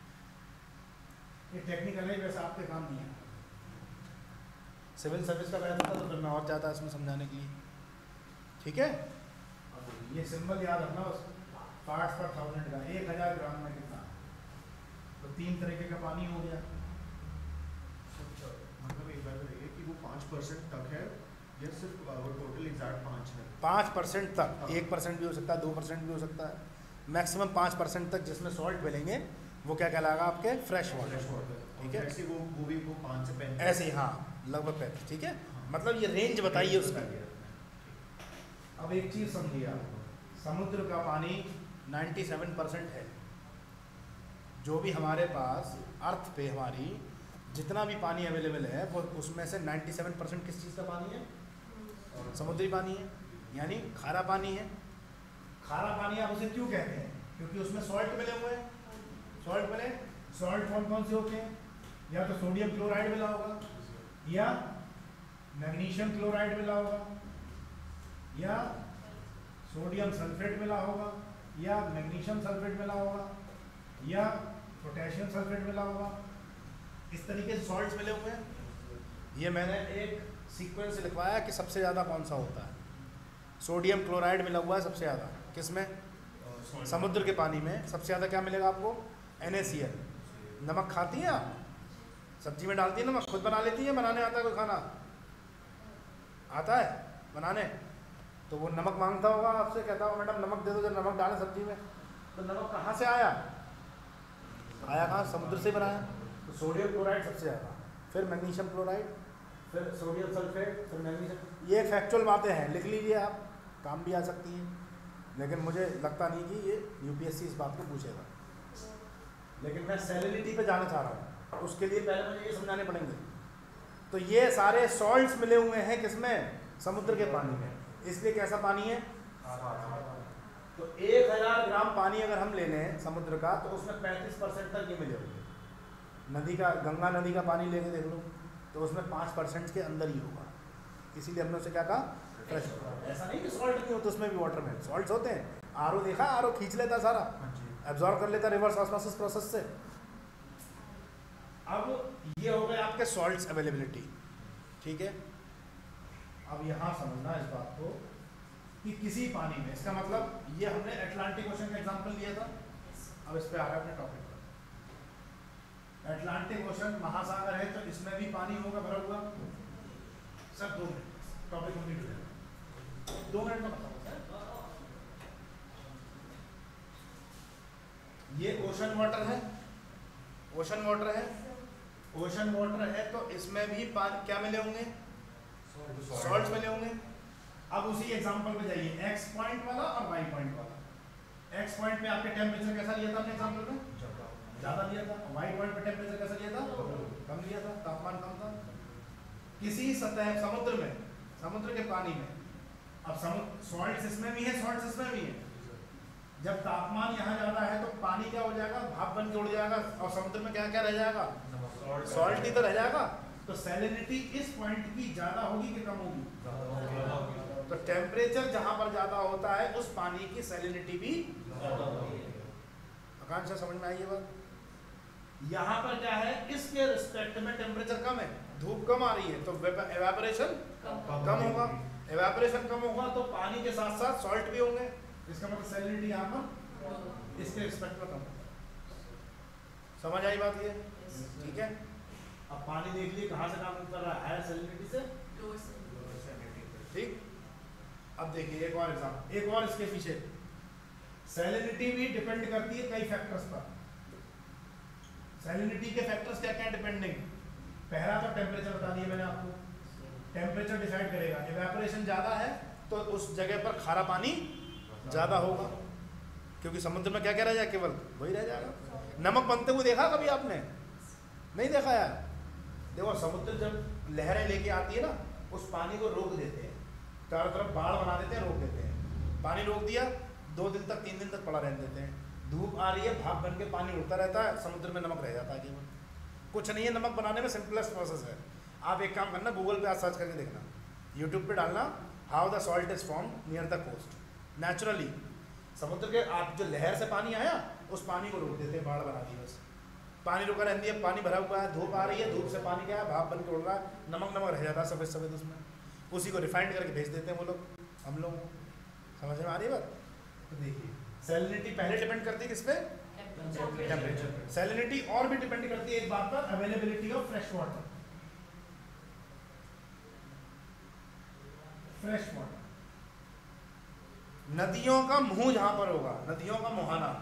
ये टेक्निकल है, वैसे आपके काम नहीं है। सिविल सर्विस का बैठ था तो फिर मैं और चाहता इसमें समझाने के लिए, ठीक है। अब ये सिंबल याद रखना, उस पार्ट्स पर थाउजेंड का, एक हजार ग्राम में कितना, तो तीन तरीके का पानी हो गया। मतलब एक बार बताइए कि वो पाँच परसेंट तक है या सिर्फ वो टोटल एग्जैक्ट पाँच है? पाँच परसेंट तक, एक परसेंट भी हो सकता है, दो परसेंट भी हो सकता है, मैक्सिमम पाँच परसेंट तक जिसमें सॉल्ट मिलेंगे वो क्या कहलाएगा, आपके फ्रेश वाटर, ठीक है। ऐसे वो वो भी वो पाँच से पैंतीस ऐसे ही, हाँ लगभग पैंतीस, ठीक है। मतलब ये रेंज बताइए उसका। अब एक चीज़ समझिए आप, समुद्र का पानी सत्तानवे परसेंट है। जो भी हमारे पास अर्थ पे हमारी जितना भी पानी अवेलेबल है वो उसमें से सत्तानवे परसेंट किस चीज़ का पानी है, समुद्री पानी है, यानी खारा पानी है। खारा पानी आप उसे क्यों कहते हैं, क्योंकि उसमें सॉल्ट मिले हुए हैं। सॉल्ट मिले, सॉल्ट कौन कौन से होते हैं, या तो सोडियम क्लोराइड मिला होगा, या मैग्नीशियम क्लोराइड मिला होगा, या सोडियम सल्फेट मिला होगा, या मैग्नीशियम सल्फेट मिला होगा, या पोटेशियम सल्फेट मिला होगा। इस तरीके से सॉल्ट्स मिले हुए हैं। ये मैंने एक सीक्वेंस से लिखवाया कि सबसे ज़्यादा कौन सा होता है। सोडियम क्लोराइड मिला हुआ है सबसे ज़्यादा, किसमें, समुद्र के पानी में। सबसे ज़्यादा क्या मिलेगा आपको, एन ए सी एल। नमक खाती हैं आप, सब्जी में डालती है नमक, खुद बना लेती है, बनाने आता है कोई खाना, आता है बनाने, तो वो नमक मांगता होगा आपसे, कहता होगा मैडम नमक दे दो, जब नमक डालें सब्जी में, तो नमक कहाँ से आया, आया कहाँ, समुद्र से बनाया। तो सोडियम क्लोराइड सबसे ज़्यादा, फिर मैग्नीशियम क्लोराइड, फिर सोडियम सल्फेट, फिर मैग्नीशियम। ये फैक्चुअल बातें हैं, लिख लीजिए आप, काम भी आ सकती हैं, लेकिन मुझे लगता नहीं कि ये यूपीएससी इस बात को पूछेगा। लेकिन मैं सैलिनिटी पे जाना चाह रहा हूँ, उसके लिए पहले मुझे ये समझाने पड़ेंगे। तो ये सारे सॉल्ट्स मिले हुए हैं किसमें, समुद्र के पानी में, इसलिए कैसा पानी है। तो एक हजार ग्राम पानी अगर हम ले लें समुद्र का, तो उसमें पैंतीस परसेंट तक ये मिले होंगे। नदी का, गंगा नदी का पानी लेके देख लो, तो उसमें पाँच परसेंट के अंदर ही होगा। इसीलिए हमने उसे क्या कहा, फ्रेश वाटर। ऐसा नहीं कि सॉल्ट नहीं होता, उसमें भी वाटर में सॉल्ट्स होते हैं। आर ओ देखा, आर ओ खींच लेता सारा, एब्जॉर्ब कर लेता रिवर्स ऑस्मोसिस प्रोसेस से। अब ये हो गए आपके सॉल्ट्स अवेलेबिलिटी, ठीक है। अब यहाँ समझना इस बात को कि किसी पानी में, इसका मतलब ये हमने अटलांटिक ओशन का एग्जांपल लिया था। अब इस पे आ रहा है अपने टॉपिक पर। अटलांटिक ओशन महासागर है, तो इसमें भी पानी होगा भरा हुआ। सर दो मिनट, टॉपिक कंप्लीट हो जाएगा, दो मिनट में बताओ सर। ये ओशन वाटर है, ओशन वाटर है, ओशन वाटर है, तो इसमें भी पानी क्या मिले होंगे, सॉल्ट मिले होंगे। अब उसी एग्जांपल पे जाइए, एक्स पॉइंट वाला और वाई पॉइंट वाला। एक्स पॉइंट पे आपके टेम्परेचर कैसा लिया था हमने एग्जांपल में, ज़्यादा लिया था। वाई पॉइंट पे टेम्परेचर कैसा लिया था, कम लिया था, तापमान कम था। किसी सतह समुद्र में, समुद्र के पानी में, अब समुद्र सॉल्ट्स इसमें भी है, सॉल्ट्स इसमें भी है। जब तापमान यहाँ ज़्यादा है तो पानी क्या हो जाएगा, भाप बन के उड़ जाएगा, और समुद्र में क्या क्या रह जाएगा, सॉल्ट ही तो रह जाएगा। तो सैलिनिटी इस पॉइंट की ज़्यादा होगी कि कम होगी, तो टेम्परेचर जहाँ पर ज़्यादा होता है उस पानी की सैलिनिटी भी आकांक्षा समझ में आई ये बात। यहाँ पर क्या है, इसके रिस्पेक्ट में टेम्परेचर कम है, धूप कम आ रही है तो एवेपोरेशन कम होगा, एवेपोरेशन कम होगा तो पानी के साथ साथ सॉल्ट भी होंगे, इसका मतलब सैलिनिटी यहाँ पर इसके रिस्पेक्ट में कम होगा। समझ आई बात ये? ठीक है। अब पानी देख लिए कहाँ से काम कर रहा है, हायर सैलिनिटी से। ठीक। अब देखिए एक और एग्जाम्पल, एक और इसके पीछे सैलिनिटी भी डिपेंड करती है कई फैक्टर्स पर। सैलिनिटी के फैक्टर्स क्या क्या डिपेंडिंग? पहला तो टेम्परेचर बता दिया मैंने आपको, टेम्परेचर डिसाइड करेगा। एवेपोरेशन ज़्यादा है तो उस जगह पर खारा पानी ज़्यादा होगा, क्योंकि समुद्र में क्या क्या रह जाएगा, केवल वही रह जाएगा। नमक बनते हुए देखा कभी आपने? नहीं देखा यार। देखो समुद्र जब लहरें लेके आती है ना, उस पानी को रोक देते हैं, चारों तरफ बाढ़ बना देते हैं, रोक देते हैं। पानी रोक दिया, दो दिन तक तीन दिन तक पड़ा रहने देते हैं। धूप आ रही है, भाप बन के पानी उड़ता रहता है, समुद्र में नमक रह जाता है केवल। कुछ नहीं है, नमक बनाने में सिंपलेस्ट प्रोसेस है। आप एक काम करना, गूगल पे आज सर्च करके देखना, यूट्यूब पे डालना how the salt is form near the coast. Naturally समुद्र के आप जो लहर से पानी आया, उस पानी को रोक देते हैं, बाढ़ बना दी बस। पानी रुका रहती है, पानी भरा हुआ है, धूप आ रही है, धूप से पानी क्या है, भाप बन के उड़ रहा है, नमक नमक रह जाता है सफ़ेद सफ़ेद उसमें। उसी को रिफाइंड करके भेज देते हैं वो लोग हम लोग। समझ में आ रही है बात? तो देखिए सैलिनिटी पहले डिपेंड करती है किस पे? टेम्परेचर। सैलिनिटी और भी डिपेंड करती है एक बात पर, availability of fresh water. Fresh water, नदियों का मुंह जहां पर होगा, नदियों का मुहाना,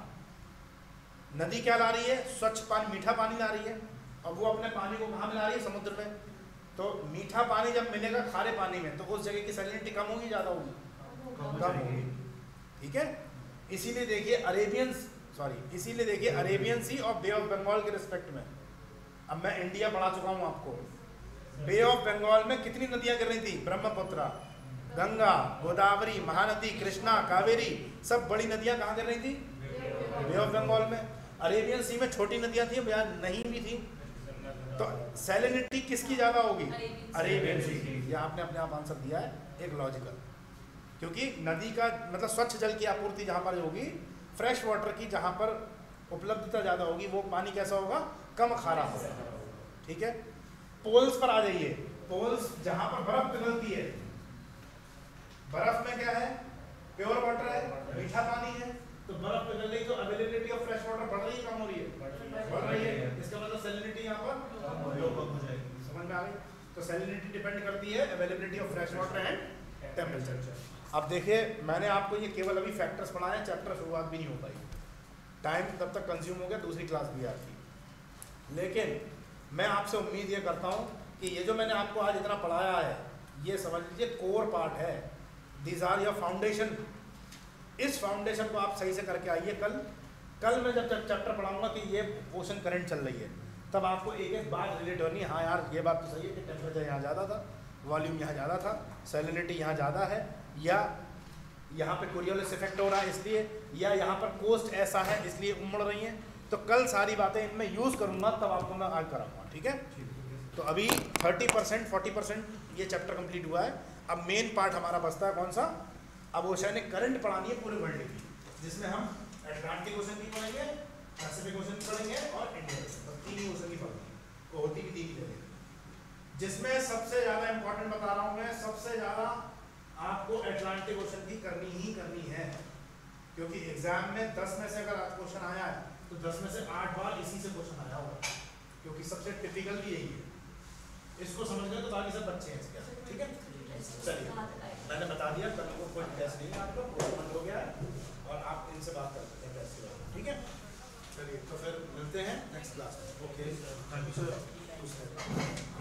नदी क्या ला रही है? स्वच्छ पानी, मीठा पानी ला रही है। अब वो अपने पानी को कहाँ मिला रही है? समुद्र में। तो मीठा पानी जब मिलेगा खारे पानी में, तो उस जगह की सैलिनिटी कम होगी ज़्यादा होगी? कम होगी। ठीक है। इसीलिए देखिए अरेबियन सॉरी इसीलिए देखिए अरेबियन सी और बे ऑफ बंगाल के रिस्पेक्ट में, अब मैं इंडिया पढ़ा चुका हूँ आपको, बे ऑफ बंगाल में कितनी नदियाँ गिर रही थी? ब्रह्मपुत्र, गंगा, गोदावरी, महानदी, कृष्णा, कावेरी, सब बड़ी नदियाँ कहाँ गिर रही थी? बे ऑफ बंगाल में। अरेबियन सी में छोटी नदियाँ थी या नहीं भी थी? तो सैलिनिटी किसकी ज़्यादा होगी? अरेबियन सी की। ये आपने अपने आप आंसर दिया है, एक लॉजिकल, क्योंकि नदी का मतलब स्वच्छ जल की आपूर्ति जहाँ पर होगी, फ्रेश वाटर की जहाँ पर उपलब्धता ज़्यादा होगी, वो पानी कैसा होगा? कम खारा होगा। ठीक है। पोल्स पर आ जाइए। पोल्स जहाँ पर बर्फ पिघलती है, बर्फ में क्या है? प्योर वाटर है, मीठा पानी है, तो बर्फ पिघल रही तो अवेलेबिलिटी ऑफ फ्रेश वाटर बढ़ रही है कम हो रही है? बढ़ रही है। इसका मतलब सैलिनिटी यहाँ पर कम हो जाएगी। समझ में आ गई? तो सैलिनिटी डिपेंड करती है availability of fresh water and temperature. अब देखिए मैंने आपको ये केवल अभी फैक्टर्स पढ़ाए हैं, चैप्टर शुरुआत भी नहीं हो पाई, टाइम तब तक कंज्यूम हो गया, दूसरी क्लास भी आपकी। लेकिन मैं आपसे उम्मीद ये करता हूँ कि ये जो मैंने आपको आज इतना पढ़ाया है, ये समझ लीजिए कोर पार्ट है। These are your foundation. इस फाउंडेशन को आप सही से करके आइए। कल कल मैं जब चैप्टर पढ़ाऊंगा कि ये ओशन करंट चल रही है, तब आपको एक एक बात रिलेट होनी, हाँ यार ये बात तो सही है कि टेम्परेचर यहाँ ज़्यादा था, वॉल्यूम यहाँ ज़्यादा था, सैलिनिटी यहाँ ज़्यादा है, या यहाँ पे कोरियोलिस इफेक्ट हो रहा है इसलिए, या यहाँ पर कोस्ट ऐसा है इसलिए उमड़ रही हैं। तो कल सारी बातें इनमें यूज़ करूँगा, तब आपको मैं आज कराऊँगा। ठीक है। तो अभी थर्टी परसेंट फोर्टी परसेंट ये चैप्टर कंप्लीट हुआ है। अब मेन पार्ट हमारा बचता है कौन सा? अब ओशनिक करंट पढ़ानी है पूरे वर्ल्ड की, जिसमें हम अटलांटिक ओशन भी पढ़ेंगे, पैसिफिक ओशन भी पढ़ेंगे और इंडियन ओशन, तो तीन ही ओशन की पढ़ेंगे, वो होती भी तीन ही जगह। जिसमें सबसे ज़्यादा इंपॉर्टेंट बता रहा हूँ मैं, सबसे ज़्यादा आपको अटलांटिक ओशन की करनी ही करनी है, क्योंकि एग्जाम में दस में से अगर क्वेश्चन आया है तो दस में से आठ बार इसी से क्वेश्चन आया होगा, क्योंकि सबसे टिपिकल भी यही है। इसको समझ गए तो बाकी सब बच्चे हैं इसके। ठीक है। चलिए मैंने बता दिया, कल को कोई टेस्ट नहीं है आपका, बंद हो गया है और आप इनसे बात कर सकते हैं टेस्ट के बारे में। ठीक है। चलिए तो फिर मिलते हैं नेक्स्ट क्लास में। ओके।